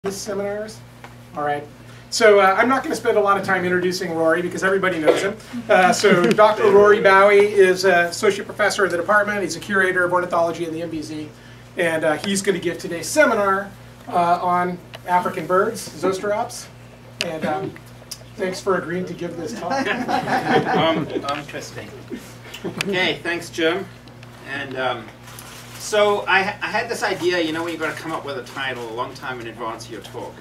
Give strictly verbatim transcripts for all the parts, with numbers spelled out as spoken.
Seminars. All right. So uh, I'm not going to spend a lot of time introducing Rauri because everybody knows him. Uh, so Doctor Rauri Bowie is an associate professor in the department. He's a curator of ornithology in the M B Z. And uh, he's going to give today's seminar uh, on African birds, Zosterops. And um, thanks for agreeing to give this talk. um, interesting. Okay, thanks, Jim. And um, so I, I had this idea, you know, when you've got to come up with a title a long time in advance of your talk.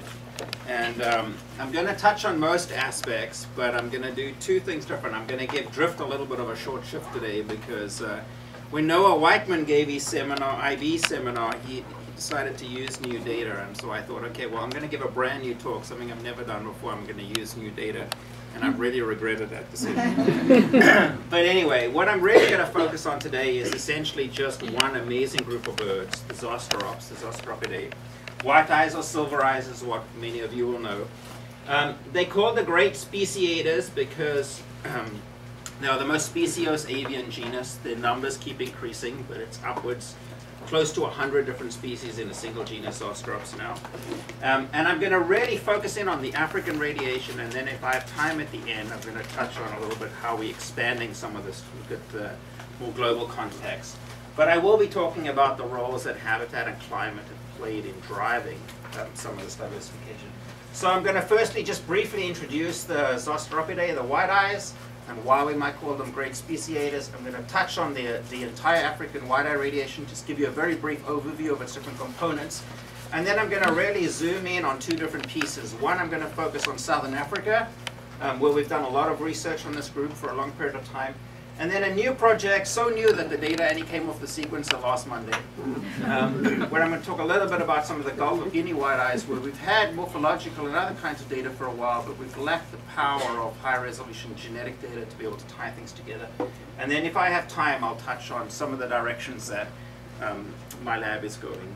And um, I'm going to touch on most aspects, but I'm going to do two things different. I'm going to give Drift a little bit of a short shift today because uh, when Noah Whiteman gave his seminar, I B seminar, he, he decided to use new data. And so I thought, okay, well, I'm going to give a brand new talk, something I've never done before. I'm going to use new data. And I've really regretted that decision. But anyway, what I'm really going to focus on today is essentially just one amazing group of birds, the Zosterops, the Zosteropidae. White eyes or silver eyes is what many of you will know. Um, they call the great speciators because um, they are the most speciose avian genus. Their numbers keep increasing, but it's upwards. Close to one hundred different species in a single genus, Zosterops now. Um, and I'm going to really focus in on the African radiation, and then if I have time at the end, I'm going to touch on a little bit how we're expanding some of this to look at the more global context. But I will be talking about the roles that habitat and climate have played in driving um, some of this diversification. So I'm going to firstly just briefly introduce the Zosteropidae, the white eyes, and why we might call them great speciators. I'm going to touch on the, the entire African white-eye radiation, just give you a very brief overview of its different components. And then I'm going to really zoom in on two different pieces. One, I'm going to focus on Southern Africa, um, where we've done a lot of research on this group for a long period of time. And then a new project, so new that the data only came off the sequencer last Monday, um, where I'm going to talk a little bit about some of the Gulf of Guinea white-eyes, where we've had morphological and other kinds of data for a while, but we've lacked the power of high-resolution genetic data to be able to tie things together. And then if I have time, I'll touch on some of the directions that um, my lab is going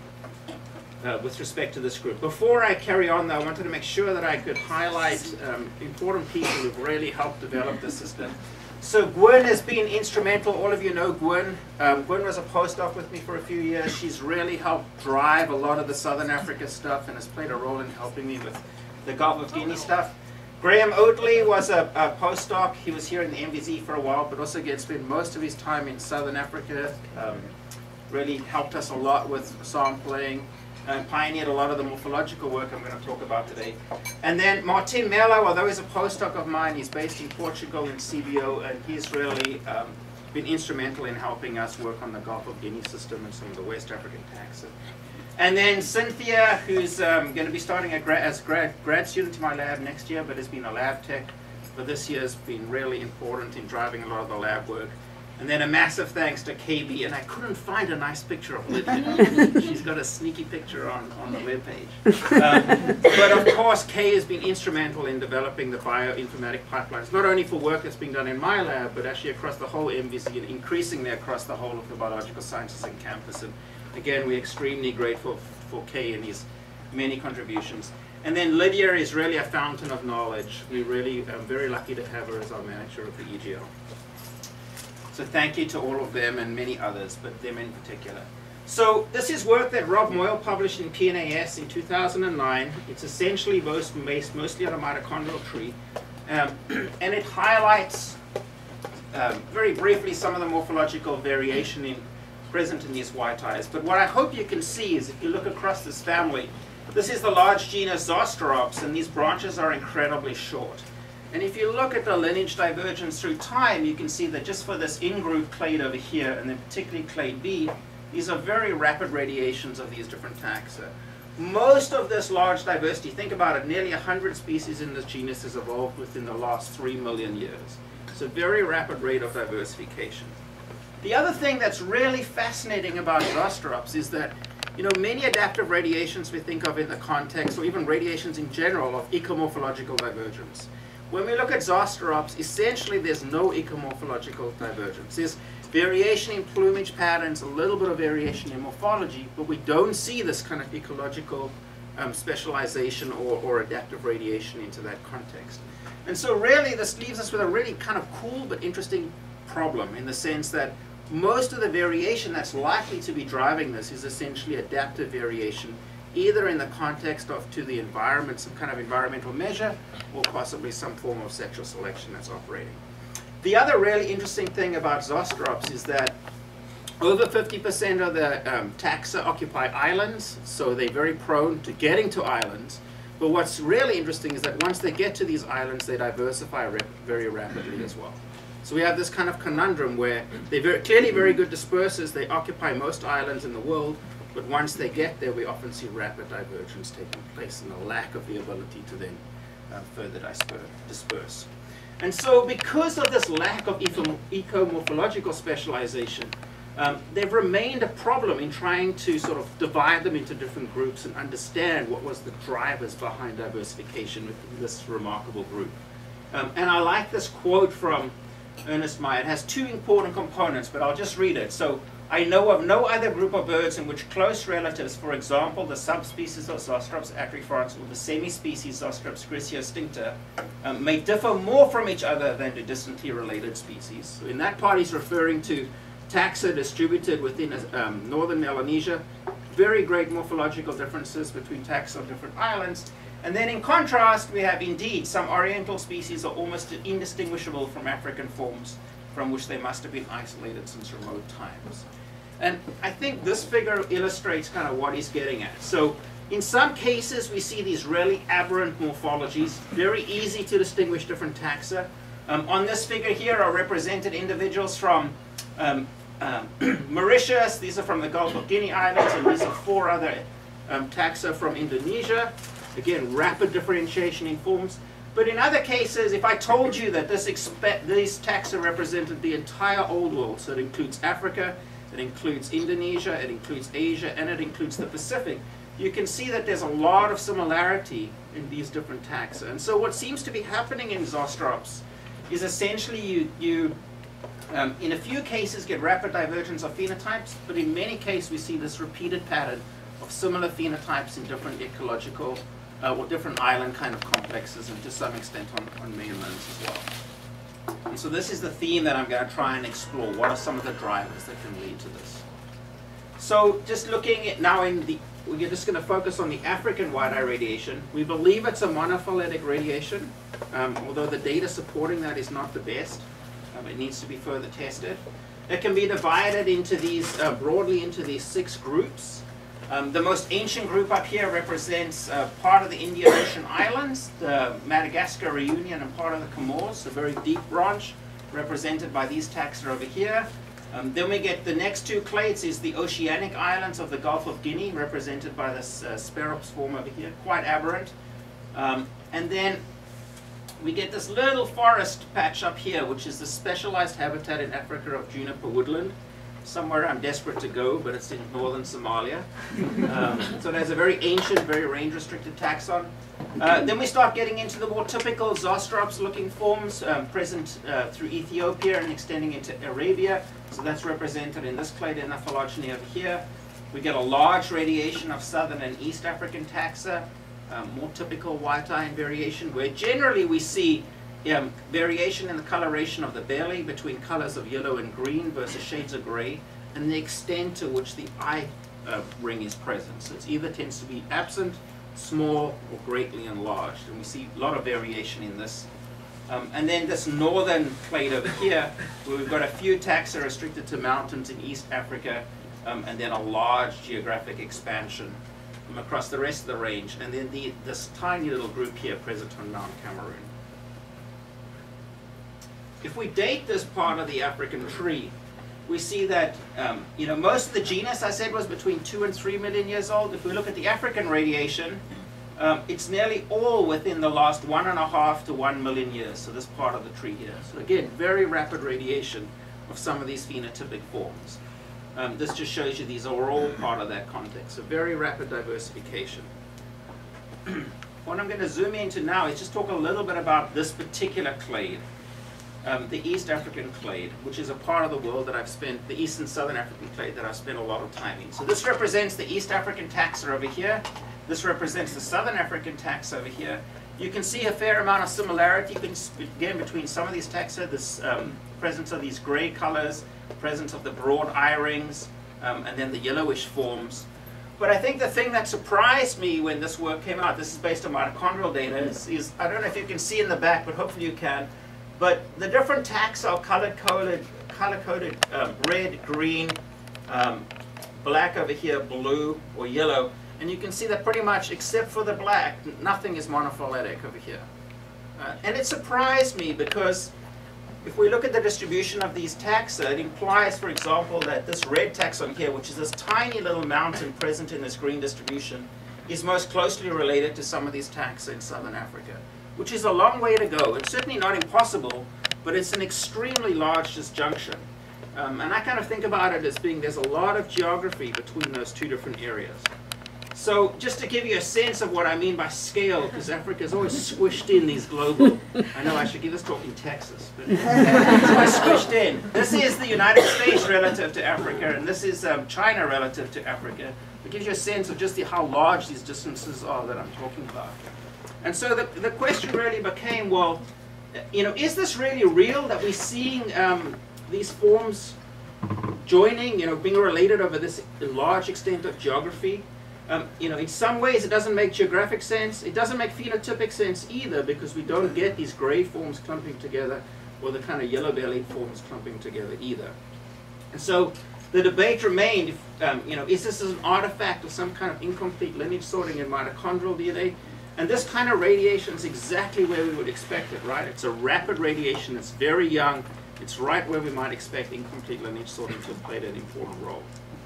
uh, with respect to this group. Before I carry on, though, I wanted to make sure that I could highlight um, important people who've really helped develop the system. So Gwen has been instrumental. All of you know Gwen. Um, Gwen was a postdoc with me for a few years. She's really helped drive a lot of the Southern Africa stuff and has played a role in helping me with the Gulf of Guinea stuff. Graham Oatley was a, a postdoc. He was here in the M B Z for a while, but also again spent most of his time in Southern Africa. Um, really helped us a lot with sampling. And pioneered a lot of the morphological work I'm going to talk about today. And then Martin Mello, although he's a postdoc of mine, he's based in Portugal in C B O, and he's really um, been instrumental in helping us work on the Gulf of Guinea system and some of the West African taxa. And then Cynthia, who's um, going to be starting a gra as grad, grad student in my lab next year, but has been a lab tech for this year, has been really important in driving a lot of the lab work. And then a massive thanks to K B, and I couldn't find a nice picture of Lydia. She's got a sneaky picture on, on the webpage. Um, but of course, Kay has been instrumental in developing the bioinformatic pipelines, not only for work that's being done in my lab, but actually across the whole M B Z and increasingly across the whole of the biological sciences in campus. And again, we're extremely grateful for Kay and his many contributions. And then Lydia is really a fountain of knowledge. We really are very lucky to have her as our manager of the E G L. So thank you to all of them and many others, but them in particular. So this is work that Rob Moyle published in P N A S in two thousand nine. It's essentially based mostly on a mitochondrial tree. Um, and it highlights, um, very briefly, some of the morphological variation in, present in these white eyes. But what I hope you can see is if you look across this family, this is the large genus Zosterops, and these branches are incredibly short. And if you look at the lineage divergence through time, you can see that just for this in-group clade over here, and then particularly clade B, these are very rapid radiations of these different taxa. Most of this large diversity, think about it, nearly one hundred species in this genus has evolved within the last three million years. It's a very rapid rate of diversification. The other thing that's really fascinating about Zosterops is that, you know, many adaptive radiations we think of in the context, or even radiations in general, of ecomorphological divergence. When we look at Zosterops, essentially there's no ecomorphological divergence. There's variation in plumage patterns, a little bit of variation in morphology, but we don't see this kind of ecological um, specialization or, or adaptive radiation into that context. And so really this leaves us with a really kind of cool but interesting problem in the sense that most of the variation that's likely to be driving this is essentially adaptive variation either in the context of to the environment, some kind of environmental measure, or possibly some form of sexual selection that's operating. The other really interesting thing about zoostrops is that over fifty percent of the um, taxa occupy islands, so they're very prone to getting to islands. But what's really interesting is that once they get to these islands, they diversify rap very rapidly as well. So we have this kind of conundrum where they're very, clearly very good dispersers. They occupy most islands in the world, but once they get there, we often see rapid divergence taking place and a lack of the ability to then uh, further disperse. And so because of this lack of ecomorphological specialization, um, they've remained a problem in trying to sort of divide them into different groups and understand what was the drivers behind diversification within this remarkable group. Um, and I like this quote from Ernest Mayr. It has two important components, but I'll just read it. So, I know of no other group of birds in which close relatives, for example, the subspecies of Zoostrops atrifrons or the semi-species Zoostrops griseostincta, um, may differ more from each other than the distantly related species. So in that part, he's referring to taxa distributed within um, northern Melanesia, very great morphological differences between taxa on different islands. And then in contrast, we have indeed some oriental species are almost indistinguishable from African forms, from which they must have been isolated since remote times. And I think this figure illustrates kind of what he's getting at. So in some cases, we see these really aberrant morphologies, very easy to distinguish different taxa. Um, on this figure here are represented individuals from um, um, Mauritius. These are from the Gulf of Guinea Islands, and these are four other um, taxa from Indonesia. Again, rapid differentiation in forms. But in other cases, if I told you that this these taxa represented the entire Old World, so it includes Africa, it includes Indonesia, it includes Asia, and it includes the Pacific, you can see that there's a lot of similarity in these different taxa. And so what seems to be happening in zoostrops is essentially you, you um, in a few cases get rapid divergence of phenotypes, but in many cases we see this repeated pattern of similar phenotypes in different ecological Uh, or different island kind of complexes, and to some extent on, on mainlands as well. And so this is the theme that I'm going to try and explore. What are some of the drivers that can lead to this? So just looking at now in the, we're just going to focus on the African wide-eye radiation. We believe it's a monophyletic radiation, um, although the data supporting that is not the best. Um, it needs to be further tested. It can be divided into these, uh, broadly into these six groups. Um, the most ancient group up here represents uh, part of the Indian Ocean Islands, the Madagascar Reunion, and part of the Comores, a very deep branch represented by these taxa over here. Um, then we get the next two clades is the oceanic islands of the Gulf of Guinea, represented by this uh, Sperops form over here, quite aberrant. Um, and then we get this little forest patch up here, which is the specialized habitat in Africa of juniper woodland. Somewhere I'm desperate to go, but it's in northern Somalia. Um, so there's a very ancient, very range-restricted taxon. Uh, then we start getting into the more typical zoostrops-looking forms um, present uh, through Ethiopia and extending into Arabia. So that's represented in this clade in phylogeny over here. We get a large radiation of southern and east African taxa, um, more typical white-eye variation, where generally we see Um, variation in the coloration of the belly between colors of yellow and green versus shades of gray, and the extent to which the eye uh, ring is present. So it either tends to be absent, small, or greatly enlarged. And we see a lot of variation in this. Um, and then this northern clade over here, where we've got a few taxa restricted to mountains in East Africa, um, and then a large geographic expansion um, across the rest of the range. And then the, this tiny little group here present on Mount Cameroon. If we date this part of the African tree, we see that um, you know, most of the genus I said was between two and three million years old. If we look at the African radiation, um, it's nearly all within the last one and a half to one million years. So this part of the tree here. So again, very rapid radiation of some of these phenotypic forms. Um, this just shows you these are all part of that context. So very rapid diversification. What I'm going to zoom into now is just talk a little bit about this particular clade. Um, the East African clade, which is a part of the world that I've spent, the East and Southern African clade that I've spent a lot of time in. So this represents the East African taxa over here. This represents the Southern African taxa over here. You can see a fair amount of similarity, again, between some of these taxa, this um, presence of these gray colors, presence of the broad eye rings, um, and then the yellowish forms. But I think the thing that surprised me when this work came out, this is based on mitochondrial data, is, is I don't know if you can see in the back, but hopefully you can, but the different taxa are color-coded, color-coded um, red, green, um, black over here, blue or yellow, and you can see that pretty much, except for the black, nothing is monophyletic over here. Uh, and it surprised me because if we look at the distribution of these taxa, it implies, for example, that this red taxon here, which is this tiny little mountain present in this green distribution, is most closely related to some of these taxa in southern Africa, which is a long way to go. It's certainly not impossible, but it's an extremely large disjunction. Um, and I kind of think about it as being there's a lot of geography between those two different areas. So just to give you a sense of what I mean by scale, because Africa's always squished in these global, I know I should give this talk in Texas, but it's always squished in. This is the United States relative to Africa, and this is um, China relative to Africa. It gives you a sense of just the, how large these distances are that I'm talking about. And so the, the question really became, well, you know, is this really real that we're seeing um, these forms joining, you know, being related over this large extent of geography? Um, you know, in some ways it doesn't make geographic sense. It doesn't make phenotypic sense either because we don't get these gray forms clumping together or the kind of yellow-bellied forms clumping together either. And so the debate remained, if, um, you know, is this an artifact of some kind of incomplete lineage sorting in mitochondrial D N A? And this kind of radiation is exactly where we would expect it, right? It's a rapid radiation. It's very young. It's right where we might expect incomplete lineage sorting to have played an important role.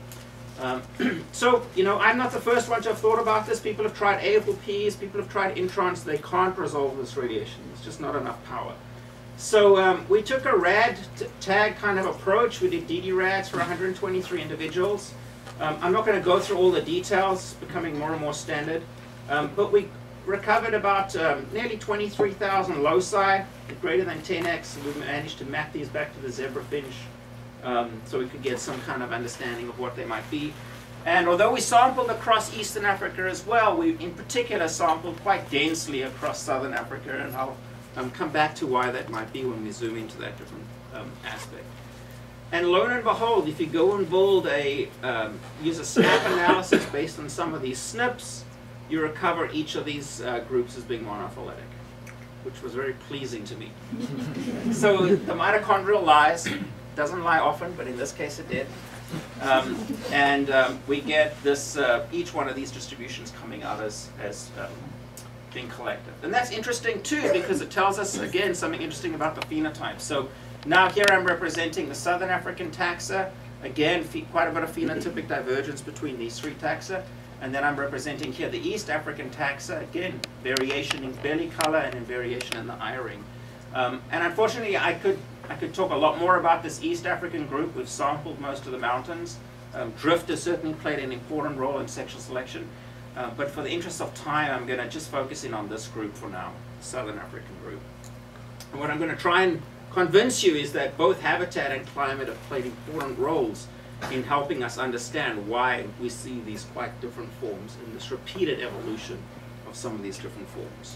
Um, so, you know, I'm not the first one to have thought about this. People have tried A F L Ps, people have tried introns. They can't resolve this radiation. There's just not enough power. So um, we took a rad tag kind of approach. We did D D rads for one hundred twenty-three individuals. Um, I'm not going to go through all the details. It's becoming more and more standard. Um, but we recovered about um, nearly twenty-three thousand loci, greater than ten x. And we managed to map these back to the zebrafinch. Um, so we could get some kind of understanding of what they might be. And although we sampled across Eastern Africa as well, we in particular sampled quite densely across Southern Africa, and I'll um, come back to why that might be when we zoom into that different um, aspect. And lo and behold, if you go and build a, um, use a snap analysis based on some of these S N Ps, you recover each of these uh, groups as being monophyletic, which was very pleasing to me. So the mitochondrial lies. Doesn't lie often, but in this case it did. Um, and um, we get this, uh, each one of these distributions coming out as, as um, being collected. And that's interesting too, because it tells us, again, something interesting about the phenotype. So now here I'm representing the Southern African taxa. Again, quite a bit of phenotypic divergence between these three taxa. And then I'm representing here the East African taxa. Again, variation in belly color and in variation in the eye ring. Um, and unfortunately, I could I could talk a lot more about this East African group. We've sampled most of the mountains. Um, drift has certainly played an important role in sexual selection. Uh, but for the interest of time, I'm going to just focus in on this group for now, the Southern African group. And what I'm going to try and convince you is that both habitat and climate have played important roles in helping us understand why we see these quite different forms in this repeated evolution of some of these different forms.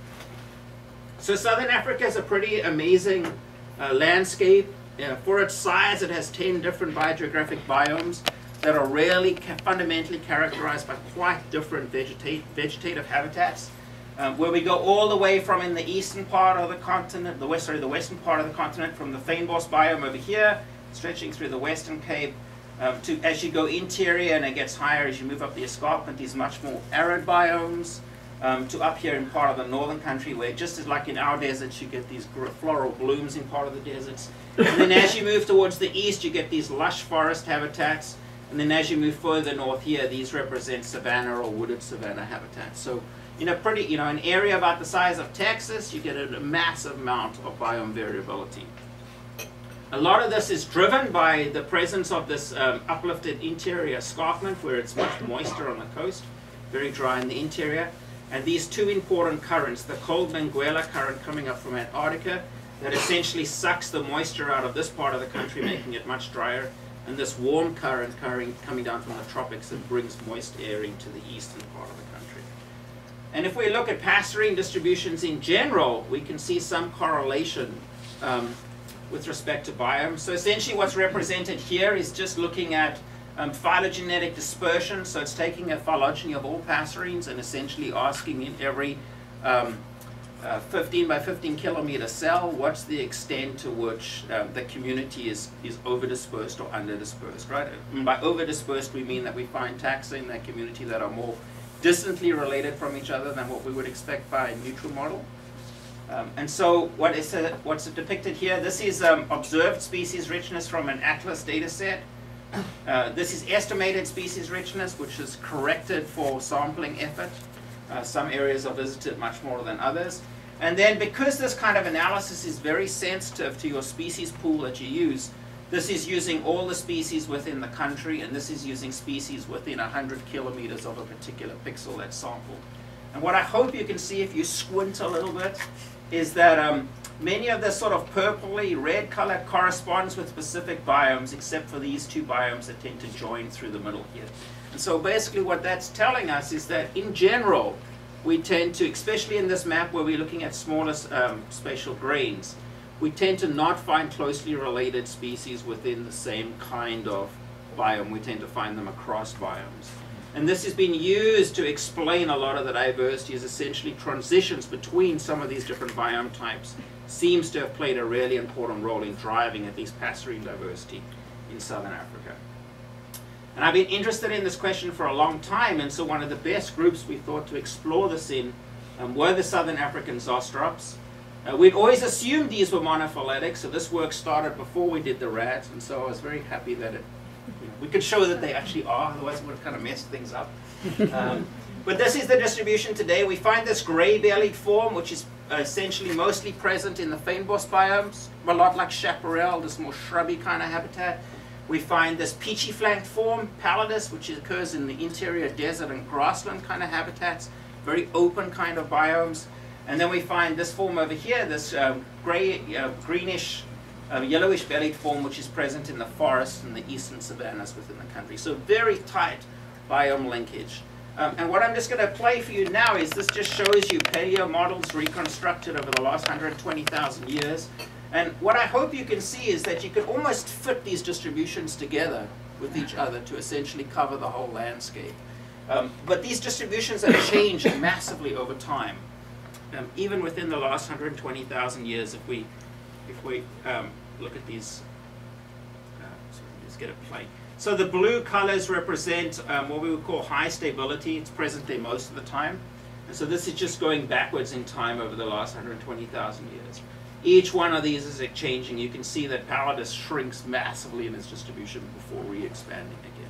So Southern Africa is a pretty amazing uh, landscape. Uh, for its size, it has ten different biogeographic biomes that are really ca fundamentally characterized by quite different vegeta vegetative habitats. Um, where we go all the way from in the eastern part of the continent, the west, sorry, the western part of the continent, from the fynbos biome over here, stretching through the Western Cape, um, to as you go interior and it gets higher as you move up the escarpment, these much more arid biomes. Um, to up here in part of the northern country where just as like in our deserts you get these floral blooms in part of the deserts. And then as you move towards the east you get these lush forest habitats. And then as you move further north here, these represent savanna or wooded savanna habitats. So in a pretty, you know, an area about the size of Texas, you get a, a massive amount of biome variability. A lot of this is driven by the presence of this um, uplifted interior escarpment where it's much moister on the coast, very dry in the interior. And these two important currents, the cold Benguela current coming up from Antarctica, that essentially sucks the moisture out of this part of the country, making it much drier, and this warm current coming down from the tropics that brings moist air into the eastern part of the country. And if we look at passerine distributions in general, we can see some correlation um, with respect to biomes. So essentially what's represented here is just looking at Um, phylogenetic dispersion, so it's taking a phylogeny of all passerines and essentially asking in every um, uh, fifteen by fifteen kilometer cell, what's the extent to which uh, the community is, is over-dispersed or under-dispersed, right? And by over-dispersed, we mean that we find taxa in that community that are more distantly related from each other than what we would expect by a neutral model. Um, and so what is uh, what's depicted here, this is um, observed species richness from an atlas data set. Uh, this is estimated species richness, which is corrected for sampling effort. Uh, some areas are visited much more than others. And then because this kind of analysis is very sensitive to your species pool that you use, this is using all the species within the country, and this is using species within one hundred kilometers of a particular pixel that's sampled. And what I hope you can see if you squint a little bit is that um, many of this sort of purpley red color corresponds with specific biomes, except for these two biomes that tend to join through the middle here. And so basically what that's telling us is that in general, we tend to, especially in this map where we're looking at smaller um, spatial grains, we tend to not find closely related species within the same kind of biome. We tend to find them across biomes. And this has been used to explain a lot of the diversity, as essentially transitions between some of these different biome types seems to have played a really important role in driving at least passerine diversity in southern Africa. And I've been interested in this question for a long time, and so one of the best groups we thought to explore this in um, were the southern African zoostrops. Uh, we'd always assumed these were monophyletic, so this work started before we did the rats, and so I was very happy that it we could show that they actually are, otherwise it would have kind of messed things up. Um, but this is the distribution today. We find this gray-bellied form, which is uh, essentially mostly present in the fynbos biomes, a lot like chaparral, this more shrubby kind of habitat. We find this peachy-flanked form, pallidus, which occurs in the interior desert and grassland kind of habitats, very open kind of biomes. And then we find this form over here, this uh, gray, uh, greenish, Uh, yellowish bellied form, which is present in the forests and the eastern savannas within the country. So very tight biome linkage. Um, and what I'm just going to play for you now is this just shows you paleo models reconstructed over the last one hundred twenty thousand years. And what I hope you can see is that you can almost fit these distributions together with each other to essentially cover the whole landscape. Um, but these distributions have changed massively over time, um, even within the last one hundred twenty thousand years. If we If we um, look at these, uh, so let's get a play. So the blue colors represent um, what we would call high stability. It's present there most of the time. And so this is just going backwards in time over the last one hundred twenty thousand years. Each one of these is changing. You can see that pallidus shrinks massively in its distribution before re-expanding again.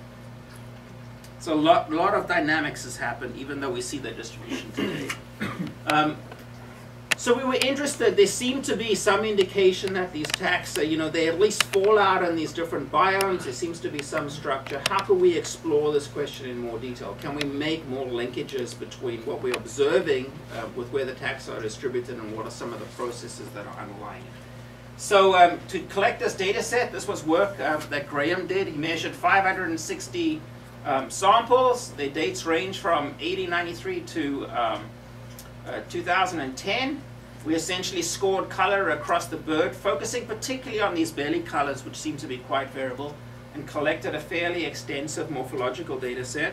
So a lot, lot of dynamics has happened, even though we see that distribution today. Um, So we were interested, there seemed to be some indication that these taxa, you know, they at least fall out in these different biomes. There seems to be some structure. How can we explore this question in more detail? Can we make more linkages between what we're observing uh, with where the taxa are distributed and what are some of the processes that are underlying it? So um, to collect this data set, this was work uh, that Graham did. He measured five hundred sixty um, samples. Their dates range from eighteen ninety-three to um, Uh, two thousand ten. We essentially scored color across the bird, focusing particularly on these belly colors, which seem to be quite variable, and collected a fairly extensive morphological data set.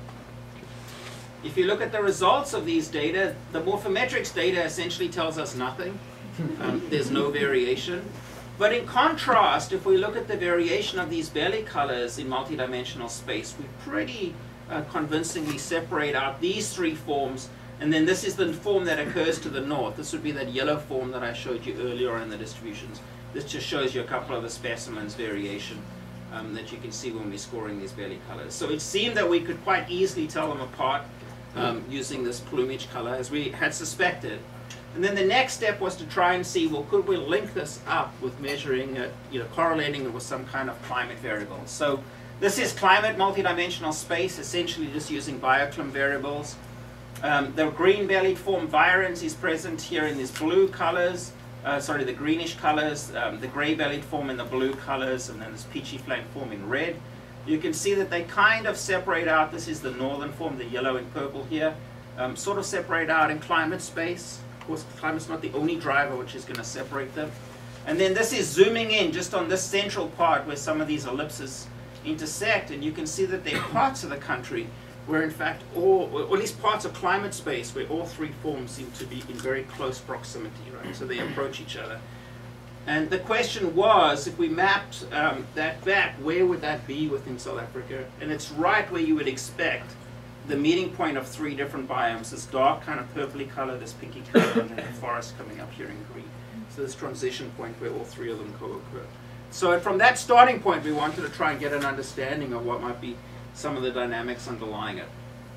If you look at the results of these data, the morphometrics data essentially tells us nothing. Um, there's no variation. But in contrast, if we look at the variation of these belly colors in multidimensional space, we pretty uh, convincingly separate out these three forms. And then this is the form that occurs to the north. This would be that yellow form that I showed you earlier in the distributions. This just shows you a couple of the specimens variation um, that you can see when we're scoring these belly colors. So it seemed that we could quite easily tell them apart um, using this plumage color, as we had suspected. And then the next step was to try and see, well, could we link this up with measuring, uh, you know, correlating it with some kind of climate variable. So this is climate multidimensional space, essentially just using bioclim variables. Um, the green-bellied form virens is present here in these blue colors, uh, sorry, the greenish colors, um, the gray-bellied form in the blue colors, and then this peachy-flanked form in red. You can see that they kind of separate out. This is the northern form, the yellow and purple here, um, sort of separate out in climate space. Of course, climate's not the only driver which is going to separate them. And then this is zooming in just on this central part where some of these ellipses intersect, and you can see that there are parts of the country where in fact all, or at least parts of climate space where all three forms seem to be in very close proximity, right? So they approach each other. And the question was, if we mapped um, that back, where would that be within South Africa? And it's right where you would expect the meeting point of three different biomes, this dark kind of purpley color, this pinky color, and then the forest coming up here in green. So this transition point where all three of them co-occur. So from that starting point, we wanted to try and get an understanding of what might be some of the dynamics underlying it.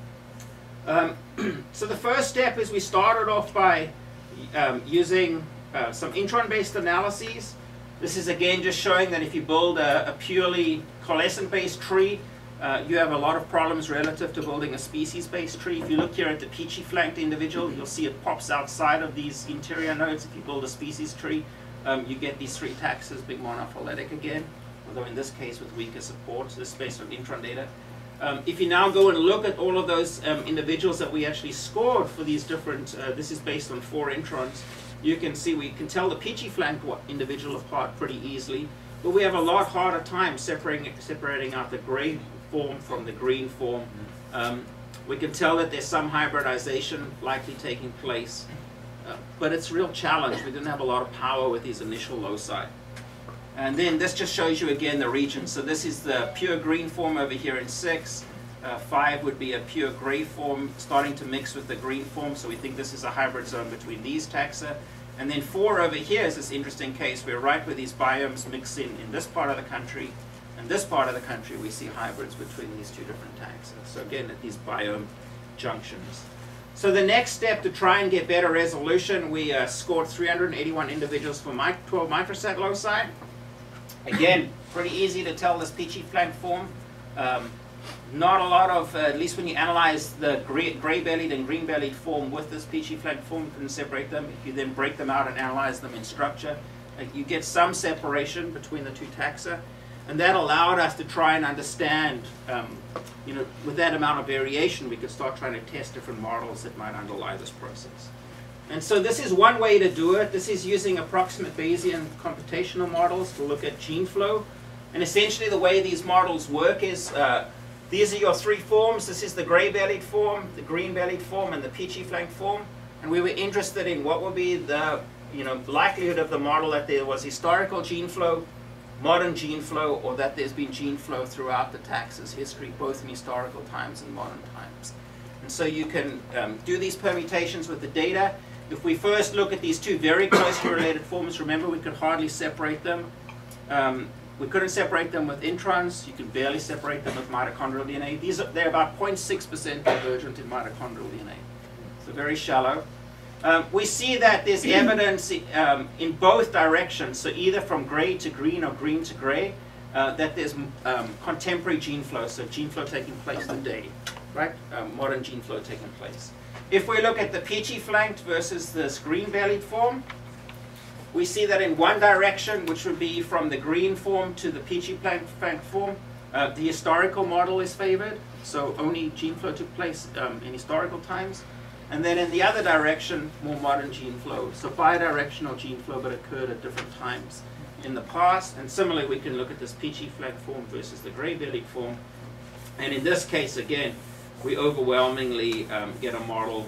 Um, so the first step is we started off by um, using uh, some intron-based analyses. This is again just showing that if you build a, a purely coalescent-based tree, uh, you have a lot of problems relative to building a species-based tree. If you look here at the peachy-flanked individual, you'll see it pops outside of these interior nodes. If you build a species tree, um, you get these three taxas being monophyletic again, although in this case with weaker support. So this is based on intron data. Um, if you now go and look at all of those um, individuals that we actually scored for these different, uh, this is based on four introns, you can see we can tell the peachy flank individual apart pretty easily, but we have a lot harder time separating, separating out the gray form from the green form. Um, we can tell that there's some hybridization likely taking place, uh, but it's a real challenge. We didn't have a lot of power with these initial loci. And then this just shows you again the region. So this is the pure green form over here in six. Uh, five would be a pure gray form starting to mix with the green form. So we think this is a hybrid zone between these taxa. And then four over here is this interesting case where right where these biomes mix in, in this part of the country and this part of the country, we see hybrids between these two different taxa. So again, at these biome junctions. So the next step to try and get better resolution, we uh, scored three hundred eighty-one individuals for twelve microsat loci. Again, pretty easy to tell this peachy flank form. Um, not a lot of, uh, at least when you analyze the gray-bellied and green-bellied form with this peachy flank form, you can separate them. If you then break them out and analyze them in structure, uh, you get some separation between the two taxa. And that allowed us to try and understand, um, you know, with that amount of variation, we could start trying to test different models that might underlie this process. And so this is one way to do it. This is using approximate Bayesian computational models to look at gene flow. And essentially the way these models work is, uh, these are your three forms. This is the gray-bellied form, the green-bellied form, and the peachy flank form. And we were interested in what would be the, you know, likelihood of the model that there was historical gene flow, modern gene flow, or that there's been gene flow throughout the taxa's history, both in historical times and modern times. And so you can um, do these permutations with the data. If we first look at these two very closely related forms, remember we could hardly separate them. Um, we couldn't separate them with introns. You could barely separate them with mitochondrial D N A. These are, they're about zero point six percent divergent in mitochondrial D N A. So very shallow. Um, we see that there's evidence um, in both directions, so either from gray to green or green to gray, uh, that there's um, contemporary gene flow, so gene flow taking place today, right? Um, modern gene flow taking place. If we look at the peachy flanked versus this green-bellied form, we see that in one direction, which would be from the green form to the peachy flanked form, uh, the historical model is favored, so only gene flow took place um, in historical times. And then in the other direction, more modern gene flow. So bidirectional gene flow, but occurred at different times in the past. And similarly, we can look at this peachy flank form versus the gray-bellied form. And in this case, again, we overwhelmingly um, get a model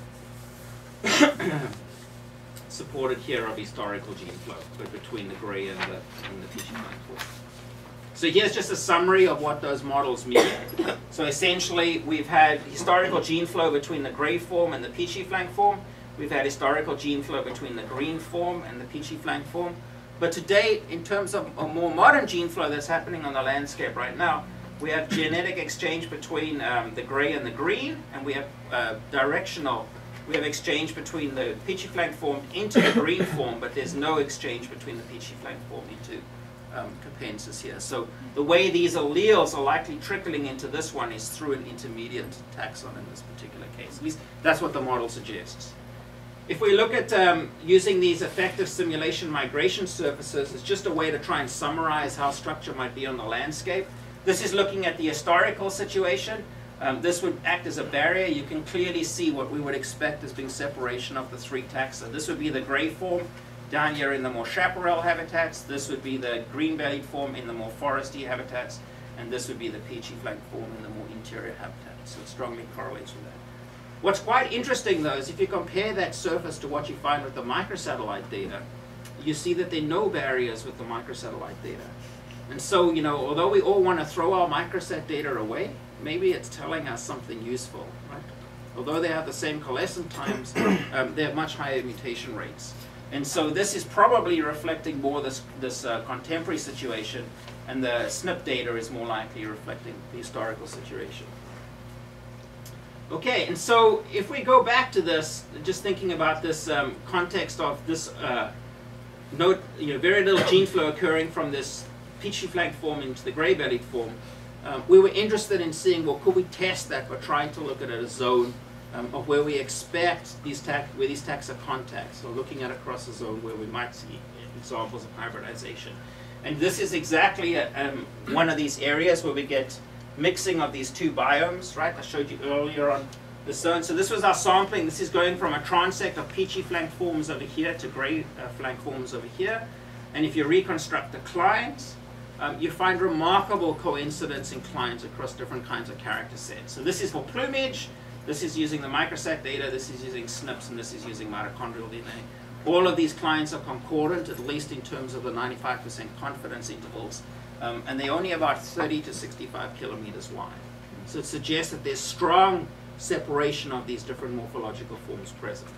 supported here of historical gene flow, but between the gray and the, and the peachy flank form. So here's just a summary of what those models mean. So essentially, we've had historical gene flow between the gray form and the peachy flank form. We've had historical gene flow between the green form and the peachy flank form. But today, in terms of a more modern gene flow that's happening on the landscape right now, we have genetic exchange between um, the gray and the green, and we have uh, directional, we have exchange between the peachy flank form into the green form, but there's no exchange between the peachy flank form into Um, capensis here. So the way these alleles are likely trickling into this one is through an intermediate taxon in this particular case. At least that's what the model suggests. If we look at um, using these effective simulation migration surfaces, it's just a way to try and summarize how structure might be on the landscape. This is looking at the historical situation. Um, this would act as a barrier. You can clearly see what we would expect as being separation of the three taxa. This would be the gray form down here in the more chaparral habitats. This would be the green-bellied form in the more foresty habitats. and this would be the peachy flank form in the more interior habitat. So it strongly correlates with that. What's quite interesting, though, is if you compare that surface to what you find with the microsatellite data, you see that there are no barriers with the microsatellite data. And so, you know, although we all want to throw our microsat data away, maybe it's telling us something useful, right? Although they have the same coalescent times, um, they have much higher mutation rates. And so this is probably reflecting more this, this uh, contemporary situation, and the S N P data is more likely reflecting the historical situation. Okay, and so if we go back to this, just thinking about this um, context of this uh, note, you know, very little gene flow occurring from this peachy flank form into the gray-bellied form, um, we were interested in seeing, well, could we test that by trying to look at a zone um, of where we expect these tax, where these taxa contact, so looking at across a zone where we might see examples of hybridization. And this is exactly a, um, one of these areas where we get mixing of these two biomes, right? I showed you earlier on the zone. So this was our sampling. This is going from a transect of peachy flank forms over here to gray uh, flank forms over here. And if you reconstruct the clines, um, you find remarkable coincidence in clines across different kinds of character sets. So this is for plumage. This is using the microsat data. This is using S N Ps, and this is using mitochondrial D N A. All of these clines are concordant, at least in terms of the ninety-five percent confidence intervals. Um, and they're only about thirty to sixty-five kilometers wide. So it suggests that there's strong separation of these different morphological forms present.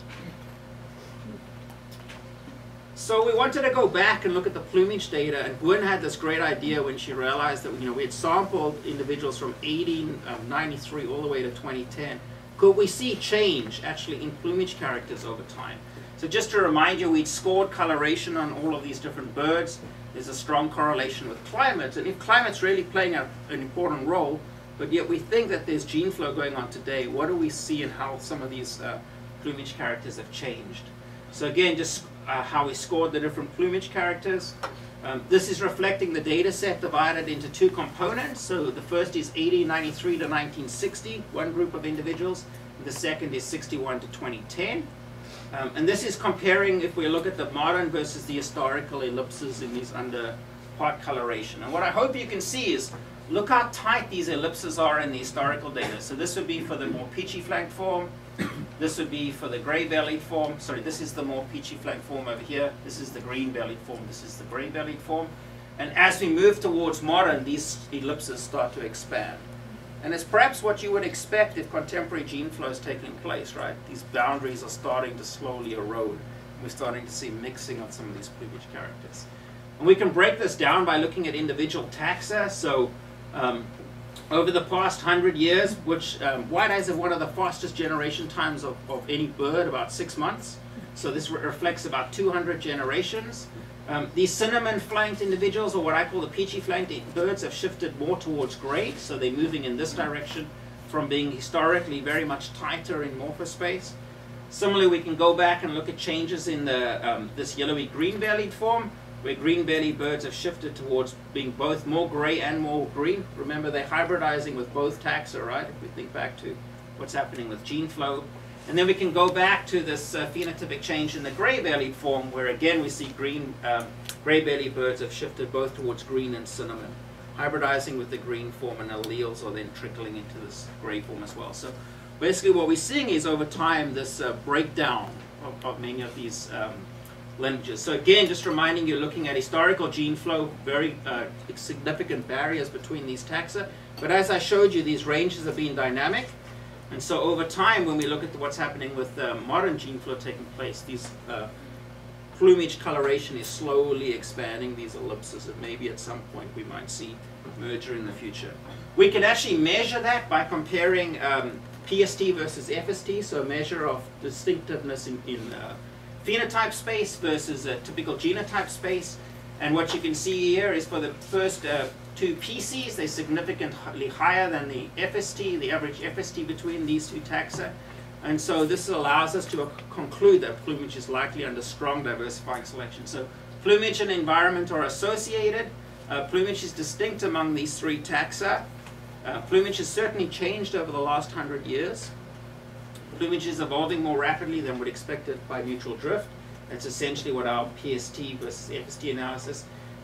So we wanted to go back and look at the plumage data, and Gwen had this great idea when she realized that, you know, we had sampled individuals from eighteen ninety-three all the way to twenty ten. Could we see change actually in plumage characters over time? So just to remind you, we'd scored coloration on all of these different birds. There's a strong correlation with climate, and if climate's really playing a, an important role, but yet we think that there's gene flow going on today, what do we see in how some of these uh, plumage characters have changed? So again, just uh, how we scored the different plumage characters. Um, this is reflecting the data set divided into two components. So the first is eighteen ninety-three to nineteen sixty, one group of individuals. And the second is sixty-one to twenty ten. Um, and this is comparing, if we look at the modern versus the historical ellipses in these under part coloration. And what I hope you can see is, look how tight these ellipses are in the historical data. So this would be for the more peachy flank form. This would be for the gray-bellied form. Sorry, this is the more peachy flank form over here. This is the green-bellied form. This is the gray-bellied form. And as we move towards modern, these ellipses start to expand. And it's perhaps what you would expect if contemporary gene flow is taking place, right? These boundaries are starting to slowly erode. We're starting to see mixing of some of these plumage characters. And we can break this down by looking at individual taxa. So um, over the past hundred years, which um, white-eyes have one of the fastest generation times of, of any bird, about six months. So this re reflects about two hundred generations. Um, these cinnamon-flanked individuals, or what I call the peachy-flanked birds, have shifted more towards gray, so they're moving in this direction from being historically very much tighter in morphospace. Similarly, we can go back and look at changes in the, um, this yellowy green-bellied form, where green-bellied birds have shifted towards being both more gray and more green. Remember, they're hybridizing with both taxa, right? If we think back to what's happening with gene flow. And then we can go back to this uh, phenotypic change in the gray-bellied form, where again we see green, um, gray-bellied birds have shifted both towards green and cinnamon, hybridizing with the green form, and alleles are then trickling into this gray form as well. So basically what we're seeing is over time this uh, breakdown of, of many of these um, lineages. So again, just reminding you, looking at historical gene flow, very uh, significant barriers between these taxa. But as I showed you, these ranges have been dynamic. And so over time, when we look at what's happening with uh, modern gene flow taking place, these uh, plumage coloration is slowly expanding these ellipses that maybe at some point we might see merger in the future. We can actually measure that by comparing um, P S T versus F S T, so a measure of distinctiveness in, in uh, phenotype space versus a typical genotype space. And what you can see here is for the first uh, two P Cs, they're significantly higher than the F S T, the average F S T between these two taxa. And so this allows us to uh, conclude that plumage is likely under strong diversifying selection. So plumage and environment are associated. Uh, plumage is distinct among these three taxa. Uh, plumage has certainly changed over the last hundred years. Plumage is evolving more rapidly than would expected by neutral drift. That's essentially what our P S T versus F S T analysis.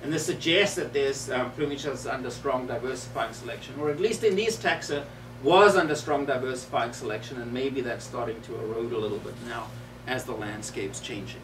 And this suggests that there's um, plumage that's under strong diversifying selection, or at least in these taxa was under strong diversifying selection, and maybe that's starting to erode a little bit now as the landscape's changing.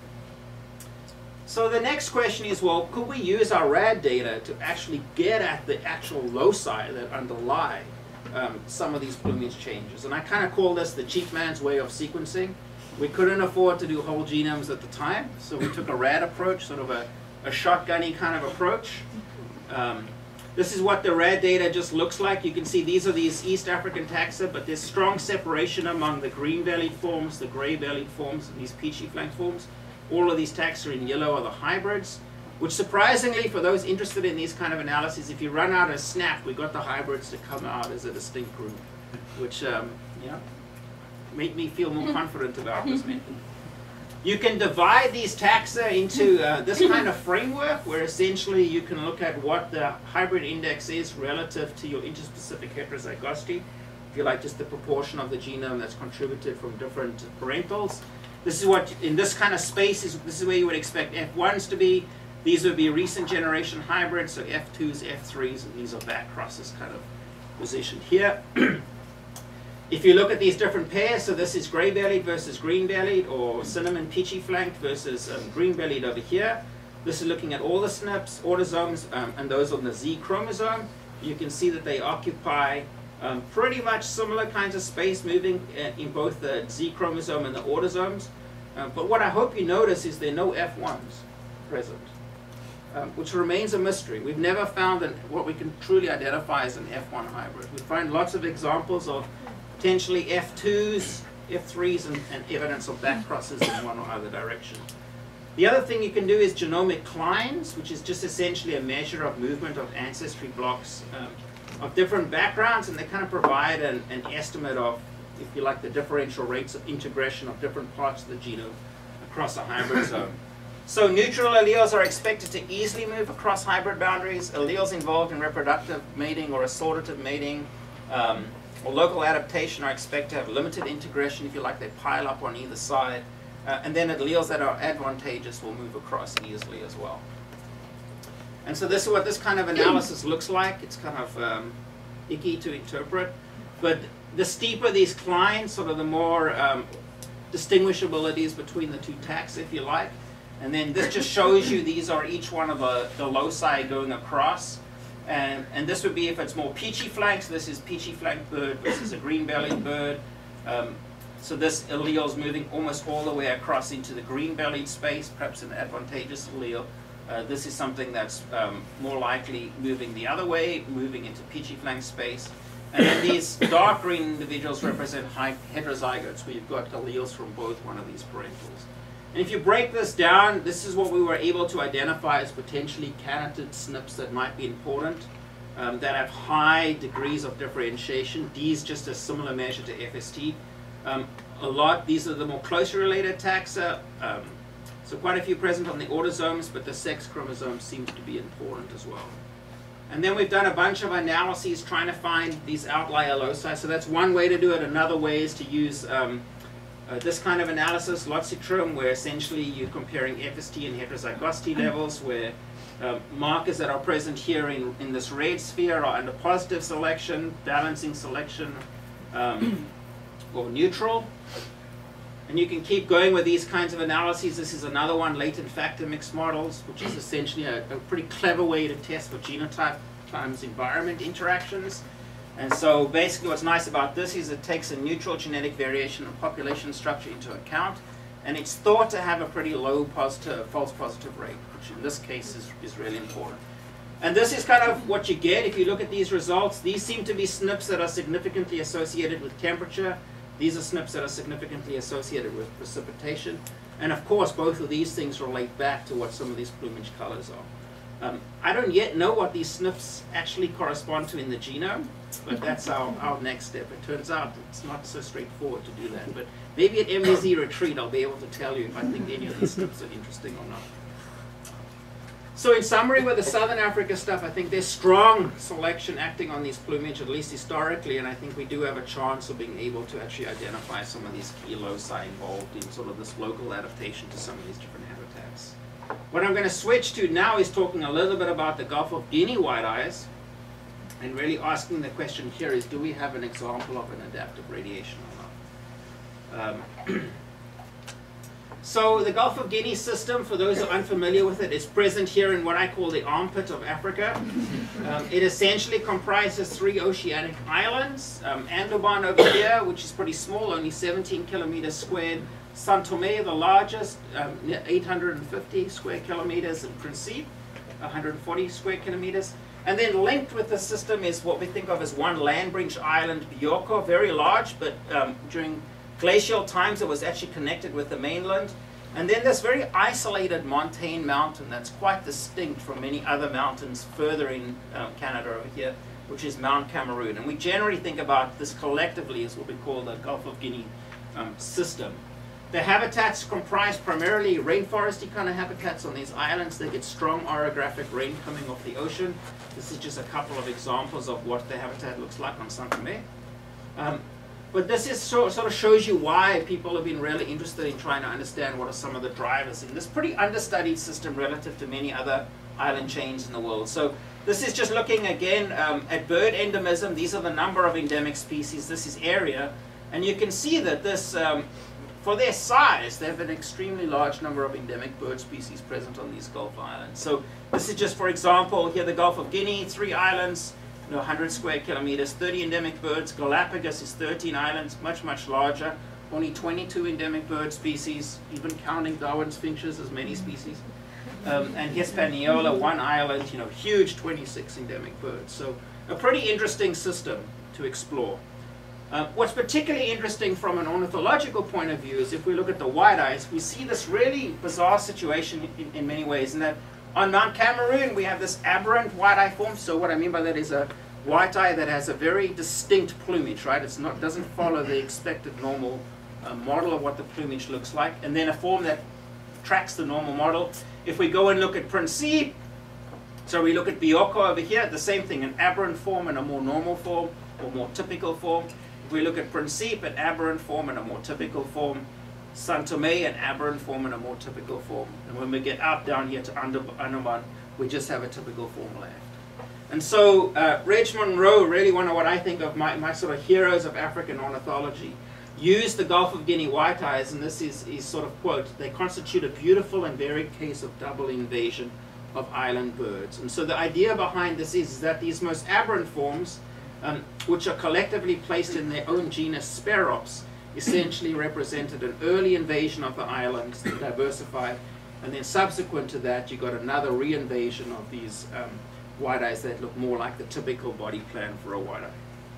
So the next question is, well, could we use our rad data to actually get at the actual loci that underlie um, some of these plumage changes? And I kind of call this the cheap man's way of sequencing. We couldn't afford to do whole genomes at the time, so we took a rad approach, sort of a, a shotgunny kind of approach. Um, this is what the rad data just looks like. You can see these are these East African taxa, but there's strong separation among the green-bellied forms, the gray-bellied forms, and these peachy flank forms. All of these taxa in yellow are the hybrids, which surprisingly, for those interested in these kind of analyses, if you run out a snap, we got the hybrids to come out as a distinct group, which um, you know, made me feel more confident about this method. You can divide these taxa into uh, this kind of framework, where essentially you can look at what the hybrid index is relative to your interspecific heterozygosity, if you like, just the proportion of the genome that's contributed from different parentals. This is what, in this kind of space, is this is where you would expect F ones to be. These would be recent generation hybrids, so F twos, F threes, and these are back crosses kind of positioned here. If you look at these different pairs, so this is gray-bellied versus green-bellied, or cinnamon peachy flanked versus um, green-bellied over here. This is looking at all the S N Ps, autosomes, um, and those on the Z chromosome. You can see that they occupy um, pretty much similar kinds of space, moving uh, in both the Z chromosome and the autosomes. Uh, but what I hope you notice is there are no F ones present, um, which remains a mystery. We've never found an, what we can truly identify as an F one hybrid. We find lots of examples of potentially F twos, F threes, and, and evidence of back crosses in one or other direction. The other thing you can do is genomic clines, which is just essentially a measure of movement of ancestry blocks um, of different backgrounds, and they kind of provide an, an estimate of, if you like, the differential rates of integration of different parts of the genome across a hybrid zone. So neutral alleles are expected to easily move across hybrid boundaries. Alleles involved in reproductive mating or assortative mating um, or local adaptation are expected to have limited integration, if you like, they pile up on either side. Uh, and then alleles that are advantageous will move across easily as well. And so this is what this kind of analysis looks like. It's kind of um, icky to interpret. But the steeper these clines, sort of the more um, distinguishabilities between the two taxa, if you like. And then this just shows you these are each one of the, the loci going across. And, and this would be if it's more peachy flanks. This is peachy flank bird versus a green-bellied bird. Um, so this allele is moving almost all the way across into the green-bellied space, perhaps an advantageous allele. Uh, this is something that's um, more likely moving the other way, moving into peachy flank space. And then these dark green individuals represent high heterozygotes, where you've got alleles from both one of these parentals. And if you break this down, this is what we were able to identify as potentially candidate S N Ps that might be important, um, that have high degrees of differentiation. These just a similar measure to F S T. Um, a lot, these are the more closely related taxa. Um, so quite a few present on the autosomes, but the sex chromosome seems to be important as well. And then we've done a bunch of analyses trying to find these outlier loci. So that's one way to do it. Another way is to use um, Uh, this kind of analysis, Lotzitrum, where essentially you're comparing F S T and heterozygosity levels, where uh, markers that are present here in, in this red sphere are under positive selection, balancing selection, um, or neutral. And you can keep going with these kinds of analyses. This is another one, latent factor mixed models, which is essentially a, a pretty clever way to test for genotype times environment interactions. And so basically what's nice about this is it takes a neutral genetic variation of population structure into account, and it's thought to have a pretty low positive, false positive rate, which in this case is, is really important. And this is kind of what you get if you look at these results. These seem to be S N Ps that are significantly associated with temperature. These are S N Ps that are significantly associated with precipitation. And of course, both of these things relate back to what some of these plumage colors are. Um, I don't yet know what these S N Ps actually correspond to in the genome, but that's our, our next step. It turns out it's not so straightforward to do that. But maybe at M D Z retreat I'll be able to tell you if I think any of these S N Ps are interesting or not. So in summary, with the Southern Africa stuff, I think there's strong selection acting on these plumage, at least historically, and I think we do have a chance of being able to actually identify some of these key loci involved in sort of this local adaptation to some of these different habitats. What I'm going to switch to now is talking a little bit about the Gulf of Guinea white-eyes, and really asking the question here is, do we have an example of an adaptive radiation or not? Um, So the Gulf of Guinea system, for those who are unfamiliar with it, is present here in what I call the armpit of Africa. Um, it essentially comprises three oceanic islands. Um, Andaman over here, which is pretty small, only seventeen kilometers squared. Saint Tomé, the largest, um, eight hundred fifty square kilometers, and Principe, one hundred forty square kilometers. And then linked with the system is what we think of as one land bridge island, Bioko, very large, but um, during glacial times it was actually connected with the mainland. And then this very isolated montane mountain that's quite distinct from many other mountains further in um, Canada over here, which is Mount Cameroon. And we generally think about this collectively as what we call the Gulf of Guinea um, system. The habitats comprise primarily rainforesty kind of habitats on these islands. They get strong orographic rain coming off the ocean. This is just a couple of examples of what the habitat looks like on Saint Tomé. Um, But this is so, sort of shows you why people have been really interested in trying to understand what are some of the drivers in this pretty understudied system relative to many other island chains in the world. So this is just looking again um, at bird endemism. These are the number of endemic species. This is area. And you can see that this, um, for their size, they have an extremely large number of endemic bird species present on these Gulf islands. So this is just, for example, here the Gulf of Guinea, three islands, one hundred square kilometers, thirty endemic birds. Galapagos is thirteen islands, much, much larger. Only twenty-two endemic bird species, even counting Darwin's finches as many species. Um, and Hispaniola, one island, you know, huge, twenty-six endemic birds. So a pretty interesting system to explore. Uh, what's particularly interesting from an ornithological point of view is if we look at the white-eyes, we see this really bizarre situation in, in many ways, in that on Mount Cameroon, we have this aberrant white-eye form. So what I mean by that is a white-eye that has a very distinct plumage, right? It's not doesn't follow the expected normal uh, model of what the plumage looks like. And then a form that tracks the normal model. If we go and look at Principe, so we look at Bioko over here, the same thing, an aberrant form and a more normal form, or more typical form. If we look at Principe, an aberrant form and a more typical form. Saint Tomé, an aberrant form and a more typical form. And when we get out down here to Andaman, we just have a typical form left. And so uh, Reg Monroe, really one of what I think of my, my sort of heroes of African ornithology, used the Gulf of Guinea white-eyes, and this is, is sort of quote, they constitute a beautiful and varied case of double invasion of island birds. And so the idea behind this is that these most aberrant forms, um, which are collectively placed in their own genus Sperops, essentially represented an early invasion of the islands, diversified, and then subsequent to that you got another reinvasion of these um, white-eyes that look more like the typical body plan for a white-eye.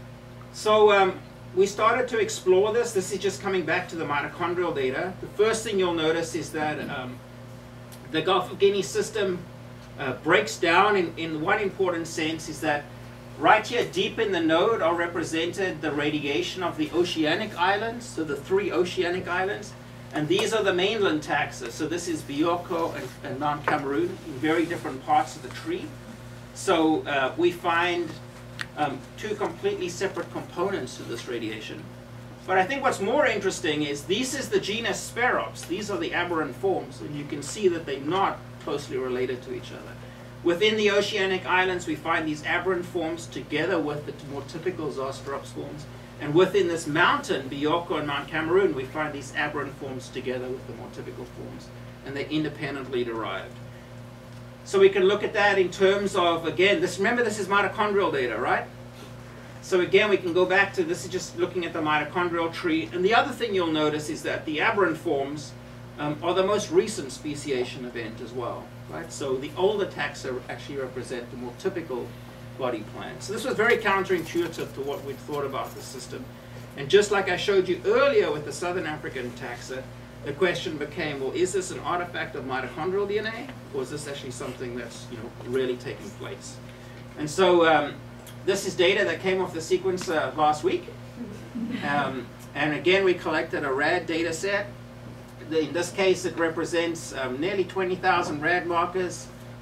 So um, we started to explore this. This is just coming back to the mitochondrial data. The first thing you'll notice is that um, the Gulf of Guinea system uh, breaks down in, in one important sense, is that right here, deep in the node, are represented the radiation of the oceanic islands, so the three oceanic islands. And these are the mainland taxa. So this is Bioko and, and Mount Cameroon in very different parts of the tree. So uh, we find um, two completely separate components to this radiation. But I think what's more interesting is this is the genus Sperops. These are the aberrant forms, and you can see that they're not closely related to each other. Within the oceanic islands, we find these aberrant forms together with the more typical Zostrops forms. And within this mountain, Bioko and Mount Cameroon, we find these aberrant forms together with the more typical forms. And they're independently derived. So we can look at that in terms of, again, this, remember this is mitochondrial data, right? So again, we can go back to, this is just looking at the mitochondrial tree. And the other thing you'll notice is that the aberrant forms um, are the most recent speciation event as well. Right? So the older taxa actually represent the more typical body plan. So this was very counterintuitive to what we'd thought about the system. And just like I showed you earlier with the Southern African taxa, the question became, well, is this an artifact of mitochondrial D N A, or is this actually something that's, you know, really taking place? And so um, this is data that came off the sequence uh, last week. Um, and again, we collected a rad data set. In this case, it represents um, nearly twenty thousand rad markers,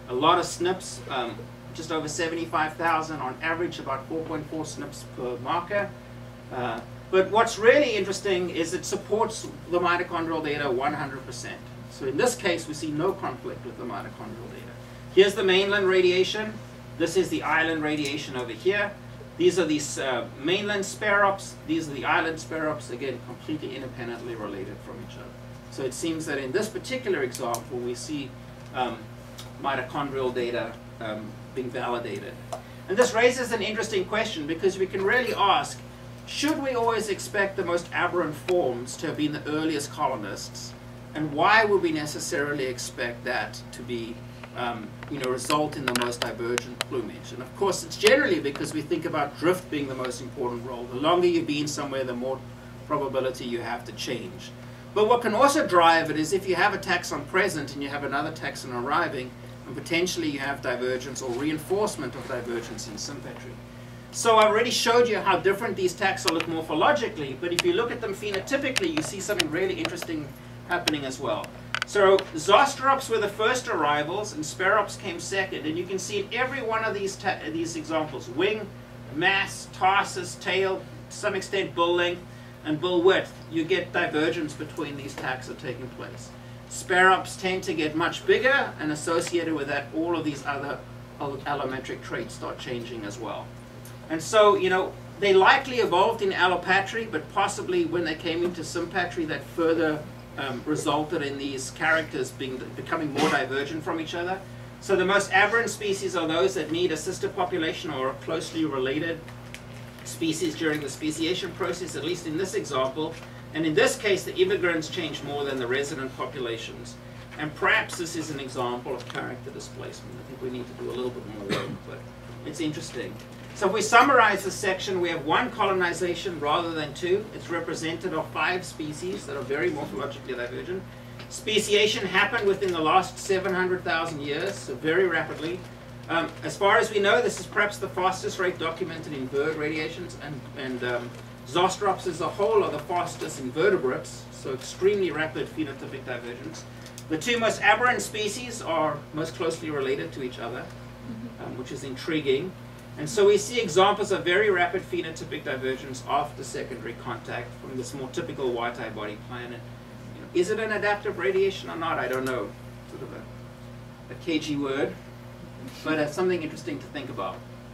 a lot of S N Ps, um, just over seventy-five thousand on average, about four point four S N Ps per marker. Uh, but what's really interesting is it supports the mitochondrial data one hundred percent. So in this case, we see no conflict with the mitochondrial data. Here's the mainland radiation. This is the island radiation over here. These are these uh, mainland sparops. These are the island sparops, again, completely independently related from each other. So it seems that in this particular example, we see um, mitochondrial data um, being validated. And this raises an interesting question, because we can really ask, should we always expect the most aberrant forms to have been the earliest colonists? And why would we necessarily expect that to be, um, you know, result in the most divergent plumage? And of course, it's generally because we think about drift being the most important role. The longer you've been somewhere, the more probability you have to change. But what can also drive it is if you have a taxon present and you have another taxon arriving, and potentially you have divergence or reinforcement of divergence in sympatry. So I already showed you how different these taxa look morphologically, but if you look at them phenotypically, you see something really interesting happening as well. So Zosterops were the first arrivals, and Sperops came second, and you can see in every one of these ta these examples, wing, mass, tarsus, tail, to some extent bill length, and bill width, you get divergence between these taxa taking place. Sperops tend to get much bigger, and associated with that, all of these other allometric traits start changing as well. And so, you know, they likely evolved in allopatry, but possibly when they came into sympatry, that further um, resulted in these characters being becoming more divergent from each other. So the most aberrant species are those that need a sister population or a closely related species during the speciation process, at least in this example. And in this case, the immigrants change more than the resident populations. And perhaps this is an example of character displacement. I think we need to do a little bit more work, but it's interesting. So if we summarize this section, we have one colonization rather than two. It's represented of five species that are very morphologically divergent. Speciation happened within the last seven hundred thousand years, so very rapidly. Um, as far as we know, this is perhaps the fastest rate documented in bird radiations, and, and um, Zosterops as a whole are the fastest in vertebrates, so extremely rapid phenotypic divergence. The two most aberrant species are most closely related to each other, um, which is intriguing. And so we see examples of very rapid phenotypic divergence after secondary contact from this more typical white-eye body planet. You know, is it an adaptive radiation or not? I don't know. Sort of a, a cagey word, but uh, something interesting to think about.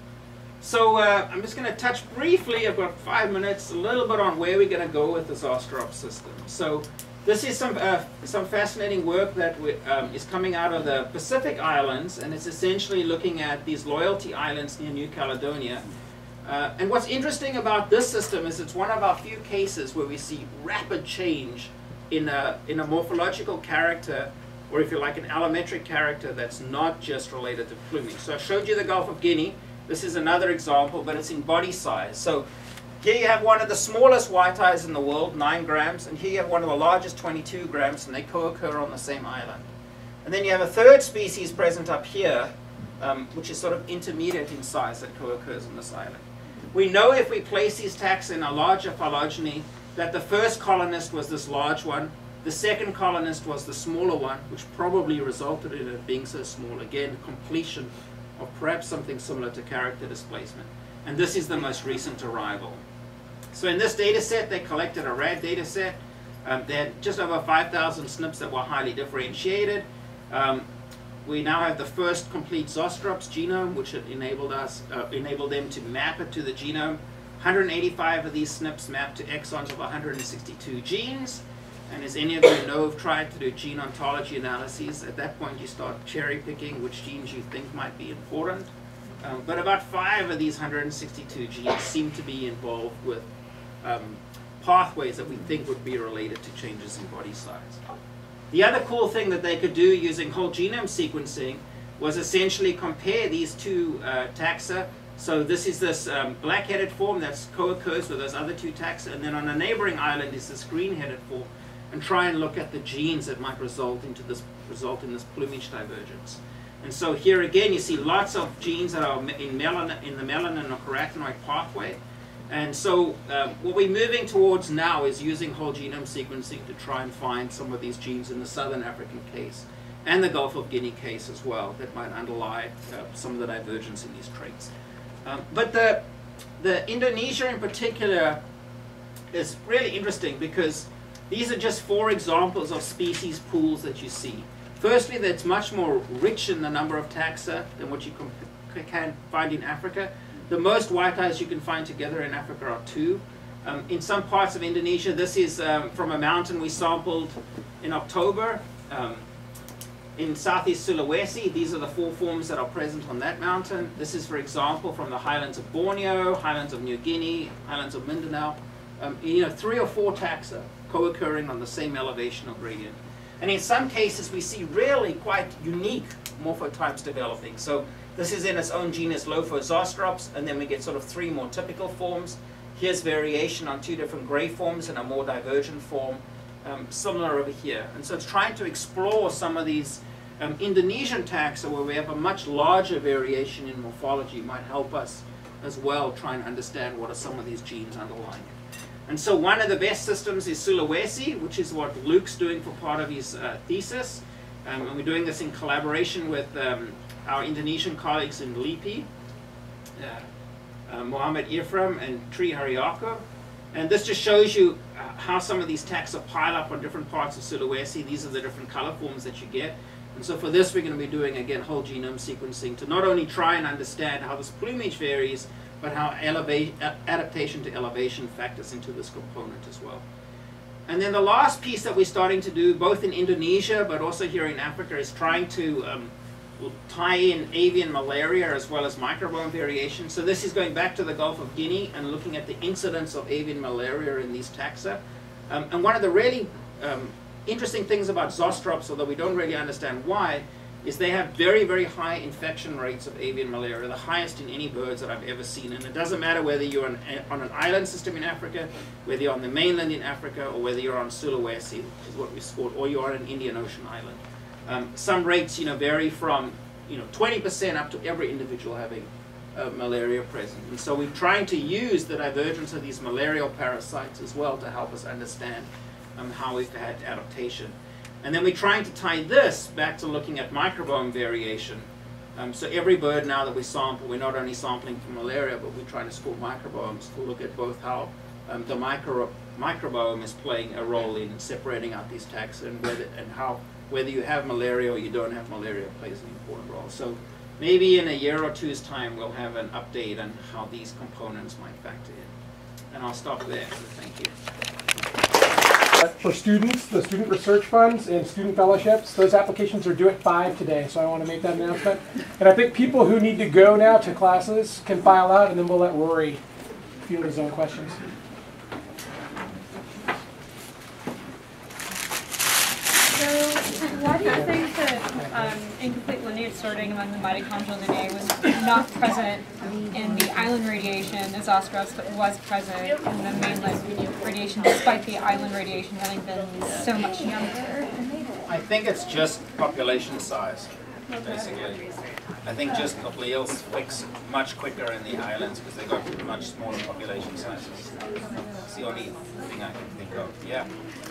So uh, I'm just going to touch briefly, I've got five minutes, a little bit on where we're going to go with the Zosterops system. So this is some, uh, some fascinating work that we, um, is coming out of the Pacific Islands, and it's essentially looking at these loyalty islands near New Caledonia. Uh, and what's interesting about this system is it's one of our few cases where we see rapid change in a, in a morphological character, or if you like, an allometric character that's not just related to plumage. So I showed you the Gulf of Guinea. This is another example, but it's in body size. So here you have one of the smallest white-eyes in the world, nine grams, and here you have one of the largest, twenty-two grams, and they co-occur on the same island. And then you have a third species present up here, um, which is sort of intermediate in size, that co-occurs on this island. We know if we place these taxa in a larger phylogeny that the first colonist was this large one, the second colonist was the smaller one, which probably resulted in it being so small. Again, completion of perhaps something similar to character displacement. And this is the most recent arrival. So in this data set, they collected a rad data set. Um, they had just over five thousand S N Ps that were highly differentiated. Um, we now have the first complete Zosterops genome, which enabled us, uh, enabled them to map it to the genome. one hundred eighty-five of these S N Ps mapped to exons of one hundred sixty-two genes. And as any of you know, have tried to do gene ontology analyses. At that point, you start cherry picking which genes you think might be important. Um, but about five of these one hundred sixty-two genes seem to be involved with um, pathways that we think would be related to changes in body size. The other cool thing that they could do using whole genome sequencing was essentially compare these two uh, taxa. So this is this um, black-headed form that co-occurs with those other two taxa, and then on a neighboring island is this green-headed form, and try and look at the genes that might result into this result in this plumage divergence. And so here again, you see lots of genes that are in, melanin, in the melanin or carotenoid pathway. And so um, what we're moving towards now is using whole genome sequencing to try and find some of these genes in the Southern African case. and the Gulf of Guinea case as well that might underlie uh, some of the divergence in these traits. Um, but the, the Indonesia in particular is really interesting because these are just four examples of species pools that you see. Firstly, that's much more rich in the number of taxa than what you can find in Africa. The most white eyes you can find together in Africa are two. Um, in some parts of Indonesia, this is um, from a mountain we sampled in October. Um, in southeast Sulawesi, these are the four forms that are present on that mountain. This is, for example, from the highlands of Borneo, highlands of New Guinea, highlands of Mindanao. Um, you know, three or four taxa co-occurring on the same elevation or gradient. And in some cases, we see really quite unique morphotypes developing. So this is in its own genus Lophosostrops, and then we get sort of three more typical forms. Here's variation on two different gray forms and a more divergent form, um, similar over here. And so it's trying to explore some of these um, Indonesian taxa where we have a much larger variation in morphology might help us as well try and understand what are some of these genes underlying it. And so one of the best systems is Sulawesi, which is what Luke's doing for part of his uh, thesis. Um, and we're doing this in collaboration with um, our Indonesian colleagues in Lipi, uh, uh, Muhammad Ifram and Tri Haryako. And this just shows you uh, how some of these taxa pile up on different parts of Sulawesi. These are the different color forms that you get. And so for this, we're going to be doing, again, whole genome sequencing to not only try and understand how this plumage varies, but how eleva adaptation to elevation factors into this component as well. And then the last piece that we're starting to do, both in Indonesia, but also here in Africa, is trying to um, tie in avian malaria as well as microbiome variation. So this is going back to the Gulf of Guinea and looking at the incidence of avian malaria in these taxa. Um, and one of the really um, interesting things about Zostrops, although we don't really understand why, is they have very, very high infection rates of avian malaria, the highest in any birds that I've ever seen. And it doesn't matter whether you're on, on an island system in Africa, whether you're on the mainland in Africa, or whether you're on Sulawesi, which is what we scored, or you're on an Indian Ocean island. Um, some rates, you know, vary from, you know, twenty percent up to every individual having uh, malaria present. And so we're trying to use the divergence of these malarial parasites as well to help us understand um, how we've had adaptation. And then we're trying to tie this back to looking at microbiome variation. Um, so every bird now that we sample, we're not only sampling for malaria, but we're trying to score microbiomes to look at both how um, the micro microbiome is playing a role in separating out these taxa, and whether and how whether you have malaria or you don't have malaria plays an important role. So maybe in a year or two's time, we'll have an update on how these components might factor in. And I'll stop there. So thank you. For students, the student research funds and student fellowships, those applications are due at five today, so I want to make that announcement. And I think people who need to go now to classes can file out, and then we'll let Rory field his own questions. So why do you think that um, incomplete lineage sorting among the mitochondrial D N A was not present in the island radiation as Zostrops, but was present in the mainland radiation, despite the island radiation having been so much younger? I think it's just population size, basically. I think just alleles fix much quicker in the islands because they've got much smaller population sizes. It's the only thing I can think of. Yeah.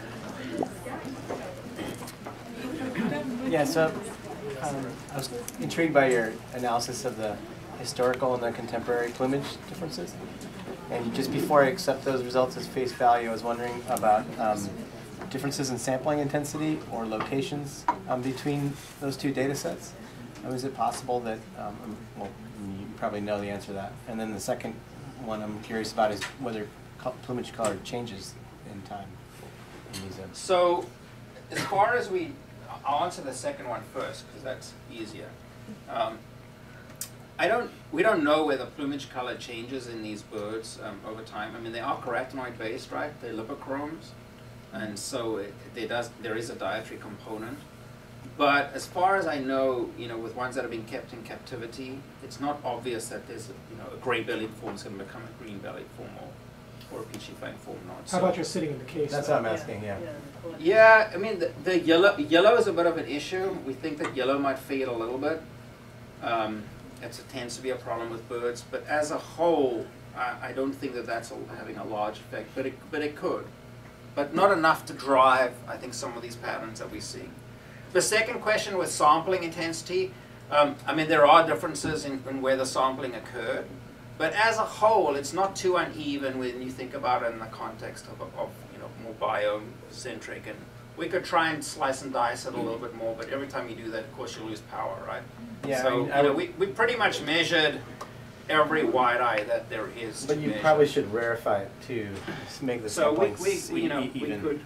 Yeah, so um, I was intrigued by your analysis of the historical and the contemporary plumage differences. And just before I accept those results as face value, I was wondering about um, differences in sampling intensity or locations um, between those two data sets. Um, is it possible that, um, well, you probably know the answer to that. And then the second one I'm curious about is whether plumage color changes in time in these zones. So as far as we, I'll answer the second one first because that's easier. Um, I don't, we don't know whether plumage color changes in these birds um, over time. I mean, they are carotenoid based, right? They're lipochromes, and so it, there does, there is a dietary component. But as far as I know, you know, with ones that have been kept in captivity, it's not obvious that there's, a, you know, a gray-bellied form is going to become a green-bellied form or, or a peachy fang form not. How so, about just sitting in the case? That's though? what I'm asking, yeah. Yeah, I mean, the, the yellow, yellow is a bit of an issue. We think that yellow might fade a little bit. Um, it tends to be a problem with birds, but as a whole, I, I don't think that that's a, having a large effect, but it, but it could. But not enough to drive, I think, some of these patterns that we see. The second question was sampling intensity. Um, I mean, there are differences in, in where the sampling occurred, but as a whole, it's not too uneven when you think about it in the context of, of you know, more biome-centric. And we could try and slice and dice it a little bit more, but every time you do that, of course, you lose power, right? Yeah, so I mean, I you know, would, we, we pretty much measured every wide eye that there is. but to you measure. probably should rarify it to make the So we, sampling we, s- we, you know, e- we even. could.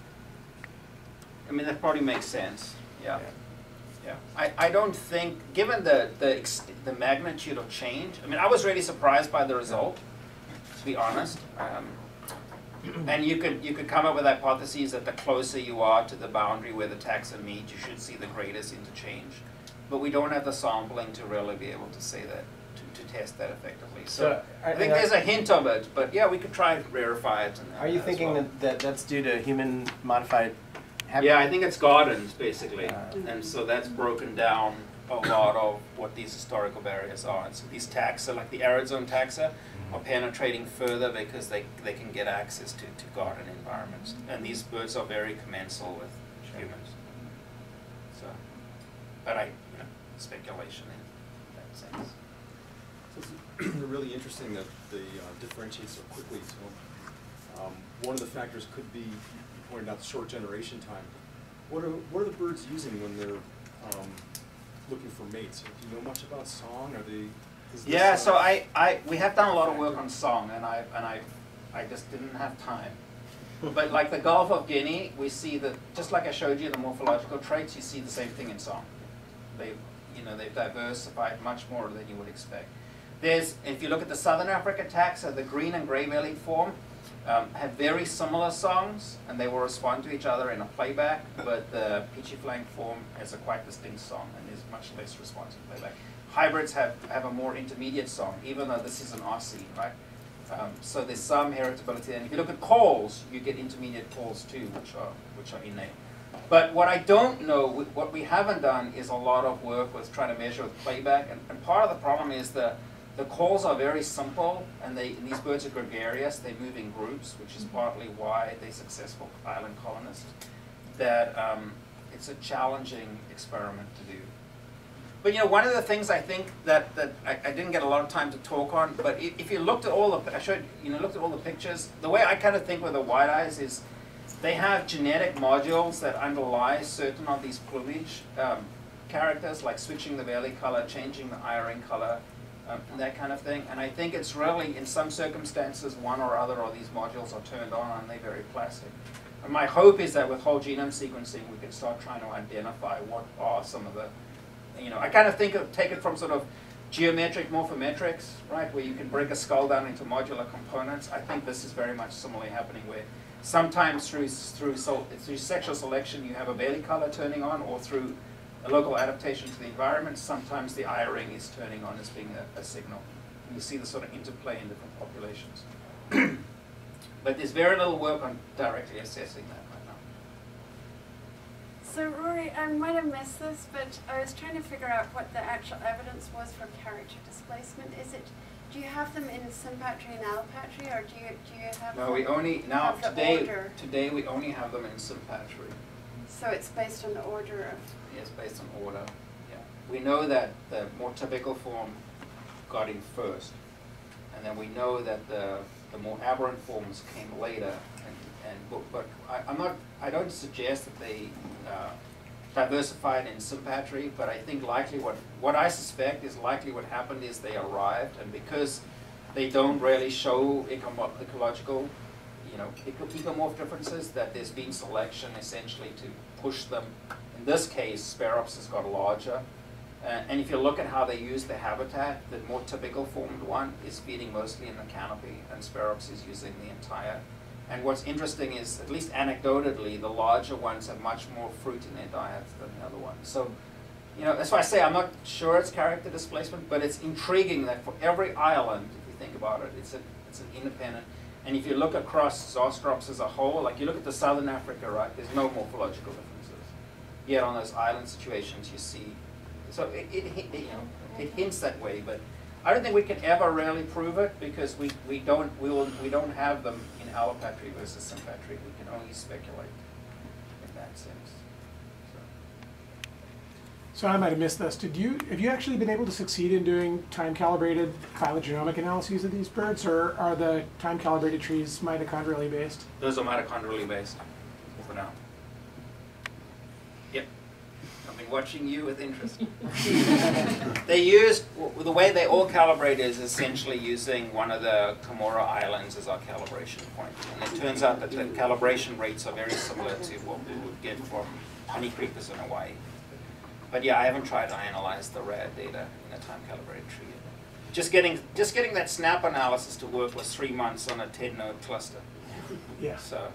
I mean, that probably makes sense. Yeah. Yeah. Yeah. I, I don't think, given the the ex the magnitude of change. I mean, I was really surprised by the result, to be honest. Um, and you could you could come up with hypotheses that the closer you are to the boundary where the taxa meet, you should see the greatest interchange. But we don't have the sampling to really be able to say that, to, to test that effectively. So, So, I, I- think and I- there's a hint of it, but yeah, we could try and rarefy it. And, Are you as thinking well. that, that that's due to human modified habitat? Yeah, I think it's gardens, basically. Uh, And so that's broken down a lot of what these historical barriers are. And so these taxa, like the arid zone taxa, are penetrating further because they, they can get access to, to garden environments. And these birds are very commensal with humans. So, but I, you know, speculation in that sense. So it's really interesting that they uh, differentiate so quickly. So um, one of the factors could be, you pointed out, short generation time. What are what are the birds using when they're um, looking for mates? Do you know much about song? Are they? Is this, Yeah, uh, so I, I we have done a lot of work on song, and I and I I just didn't have time. But like the Gulf of Guinea, we see that just like I showed you the morphological traits, you see the same thing in song. They, you know, they've diversified much more than you would expect. There's, if you look at the Southern Africa taxa, the green and gray-bellied form um, have very similar songs, and they will respond to each other in a playback. But the peachy flank form has a quite distinct song and is much less responsive to playback. Hybrids have have a more intermediate song, even though this is an Aussie, right? Um, so there's some heritability. And if you look at calls, you get intermediate calls too, which are which are innate. But what I don't know, what we haven't done, is a lot of work with trying to measure with playback. And, and part of the problem is the the calls are very simple, and they and these birds are gregarious. They move in groups, which is partly why they're successful island colonists. That um, it's a challenging experiment to do. But you know, one of the things I think that, that I, I didn't get a lot of time to talk on, but if, if you looked at all the, I showed, you know, looked at all the pictures, the way I kind of think with the white eyes is they have genetic modules that underlie certain of these plumage um, characters, like switching the belly color, changing the eye ring color, um, and that kind of thing. And I think it's really, in some circumstances, one or other of these modules are turned on and they're very plastic. And my hope is that with whole genome sequencing, we can start trying to identify what are some of the, you know, I kind of think of, take it from sort of geometric morphometrics, right, where you can break a skull down into modular components. I think this is very much similarly happening where sometimes through through, so, through sexual selection you have a belly color turning on, or through a local adaptation to the environment, sometimes the eye ring is turning on as being a, a signal. And you see the sort of interplay in different populations. But there's very little work on directly assessing that right now. So Rory, I might have missed this, but I was trying to figure out what the actual evidence was for character displacement. Is it, do you have them in sympatry and allopatry, or do you do you have? No, them we only now have the today order? today we only have them in sympatry. So it's based on the order of. Yes, based on order. Yeah, we know that the more typical form got in first, and then we know that the the more aberrant forms came later. And, and but, but I, I'm not. I don't suggest that they uh, diversified in sympatry, but I think likely what what I suspect is likely what happened is they arrived, and because they don't really show eco ecological, you know, eco ecomorph differences, that there's been selection essentially to push them. In this case, Speropsis got larger. Uh, and if you look at how they use the habitat, the more typical formed one is feeding mostly in the canopy, and Speropsis is using the entire. And what's interesting is, at least anecdotally, the larger ones have much more fruit in their diets than the other ones. So, you know, that's why I say I'm not sure it's character displacement, but it's intriguing that for every island, if you think about it, it's, a, it's an independent. And if you look across Zoostrops as a whole, like you look at the Southern Africa, right, there's no morphological differences. Yet on those island situations you see. So it, it, it, you know, it hints that way, but I don't think we can ever really prove it because we, we don't we will we don't have them in allopatry versus sympatry. We can only speculate in that sense. So. So I might have missed this. Did you have you actually been able to succeed in doing time-calibrated phylogenomic analyses of these birds, or are the time-calibrated trees mitochondrially based? Those are mitochondrially based for now. Yep. I've been watching you with interest. They used, the way they all calibrate is essentially using one of the Comoro Islands as our calibration point. And it turns out that the calibration rates are very similar to what we would get from honey creepers in Hawaii. But yeah, I haven't tried to analyze the rad data in a time-calibrated tree yet. Just getting, just getting that snap analysis to work was three months on a ten node cluster. Yeah. So.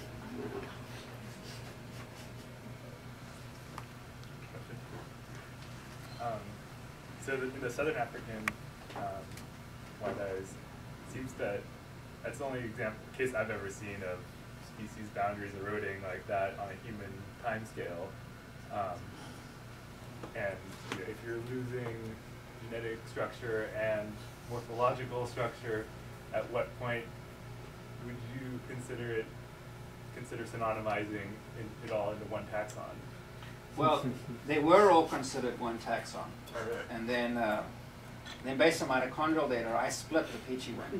Um, so the, the Southern African um, white-eyes, it seems that that's the only example case I've ever seen of species boundaries eroding like that on a human timescale. Um, and you know, if you're losing genetic structure and morphological structure, at what point would you consider it consider synonymizing in, it all into one taxon? Well, they were all considered one taxon. Oh, really? And then, uh, then based on mitochondrial data, I split the peachy one.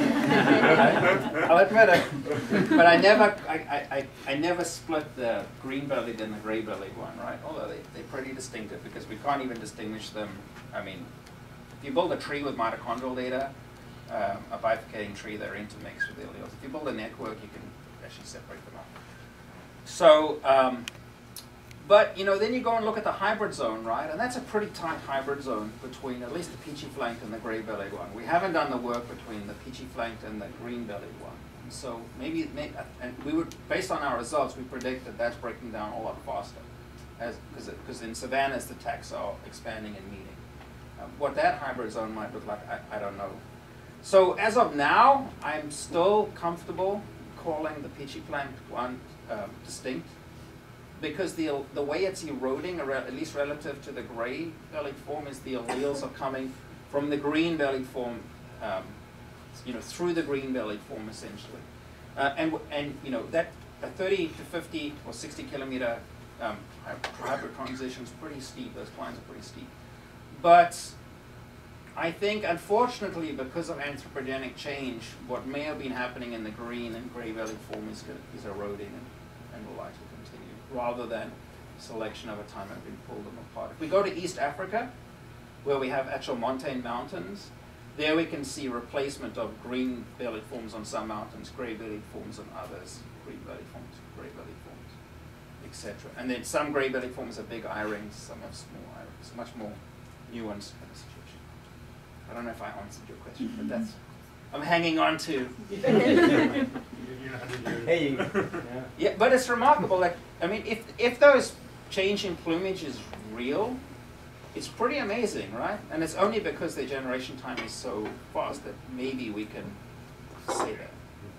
I'll admit it. But I never, I, I, I never split the green-bellied and the gray-bellied one, right? Although they, they're pretty distinctive because we can't even distinguish them. I mean, if you build a tree with mitochondrial data, um, a bifurcating tree, they're intermixed with the alleles. If you build a network, you can actually separate them out. So, um, but, you know, then you go and look at the hybrid zone, right? And that's a pretty tight hybrid zone between at least the peachy-flanked and the gray-bellied one. We haven't done the work between the peachy-flanked and the green-bellied one. And so maybe, maybe, and we would, based on our results, we predict that that's breaking down a lot faster. Because in savannas, the taxa are expanding and meeting. Uh, what that hybrid zone might look like, I, I don't know. So as of now, I'm still comfortable calling the peachy-flanked one um, distinct, because the, the way it's eroding, at least relative to the gray-bellied form, is the alleles are coming from the green-bellied form, um, you know, through the green-bellied form, essentially. Uh, and, and, you know, that a thirty to fifty or sixty kilometer um, hybrid transition is pretty steep. Those lines are pretty steep. But I think, unfortunately, because of anthropogenic change, what may have been happening in the green and gray-bellied form is, is eroding and, and will likely continue, rather than selection over time have been pulled them apart. If we go to East Africa, where we have actual montane mountains, there we can see replacement of green-bellied forms on some mountains, gray-bellied forms on others, green-bellied forms, gray-bellied forms, et cetera. And then some gray-bellied forms have big eye rings, some have small eye rings, much more nuanced kind of situation. I don't know if I answered your question, but that's, I'm hanging on to. Hey, yeah. Yeah, but it's remarkable. Like, I mean, if if those change in plumage is real, it's pretty amazing, right? And it's only because their generation time is so fast that maybe we can say that.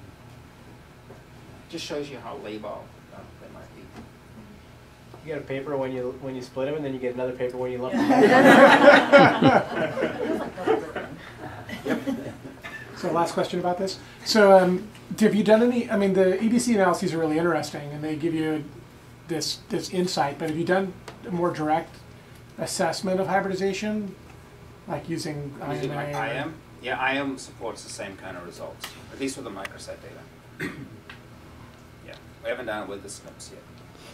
Just shows you how labile uh, they might be. You get a paper when you when you split them, and then you get another paper when you lump them. Yep. So last question about this. So um, have you done any, I mean, the E B C analyses are really interesting, and they give you this, this insight, but have you done a more direct assessment of hybridization, like using I M A? Using like I M? Yeah, I M supports the same kind of results, at least with the microsat data. Yeah, we haven't done it with the S N Ps yet.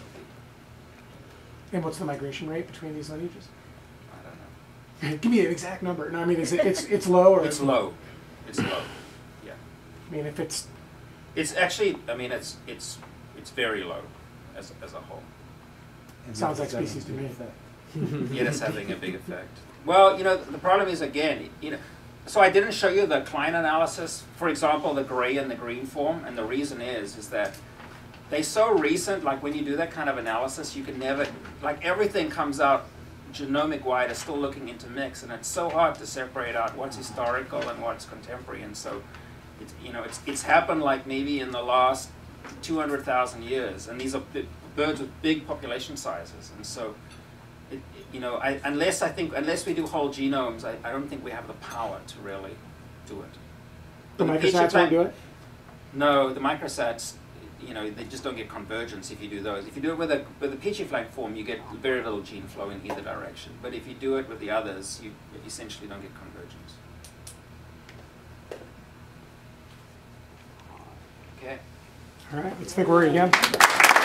And what's the migration rate between these lineages? I don't know. Give me an exact number. No, I mean, is it, it's, it's low or? It's low. It's low. Yeah. I mean, if it's. It's actually, I mean, it's it's it's very low as as a whole. It sounds like species to me. It is having a big effect. Well, you know, the problem is, again, you know, so I didn't show you the Klein analysis, for example, the gray and the green form, and the reason is is that they're so recent. Like when you do that kind of analysis, you can never, like everything comes out genomic-wide is still looking into mix, and it's so hard to separate out what's historical and what's contemporary. And so, it's, you know, it's it's happened like maybe in the last two hundred thousand years, and these are big, birds with big population sizes. And so, it, you know, I, unless I think unless we do whole genomes, I, I don't think we have the power to really do it. The But microsats won't do it? No, the microsats you know, they just don't get convergence if you do those. If you do it with a with a Petri flank form, you get very little gene flow in either direction. But if you do it with the others, you essentially don't get convergence. Okay. All right, let's think Rory again.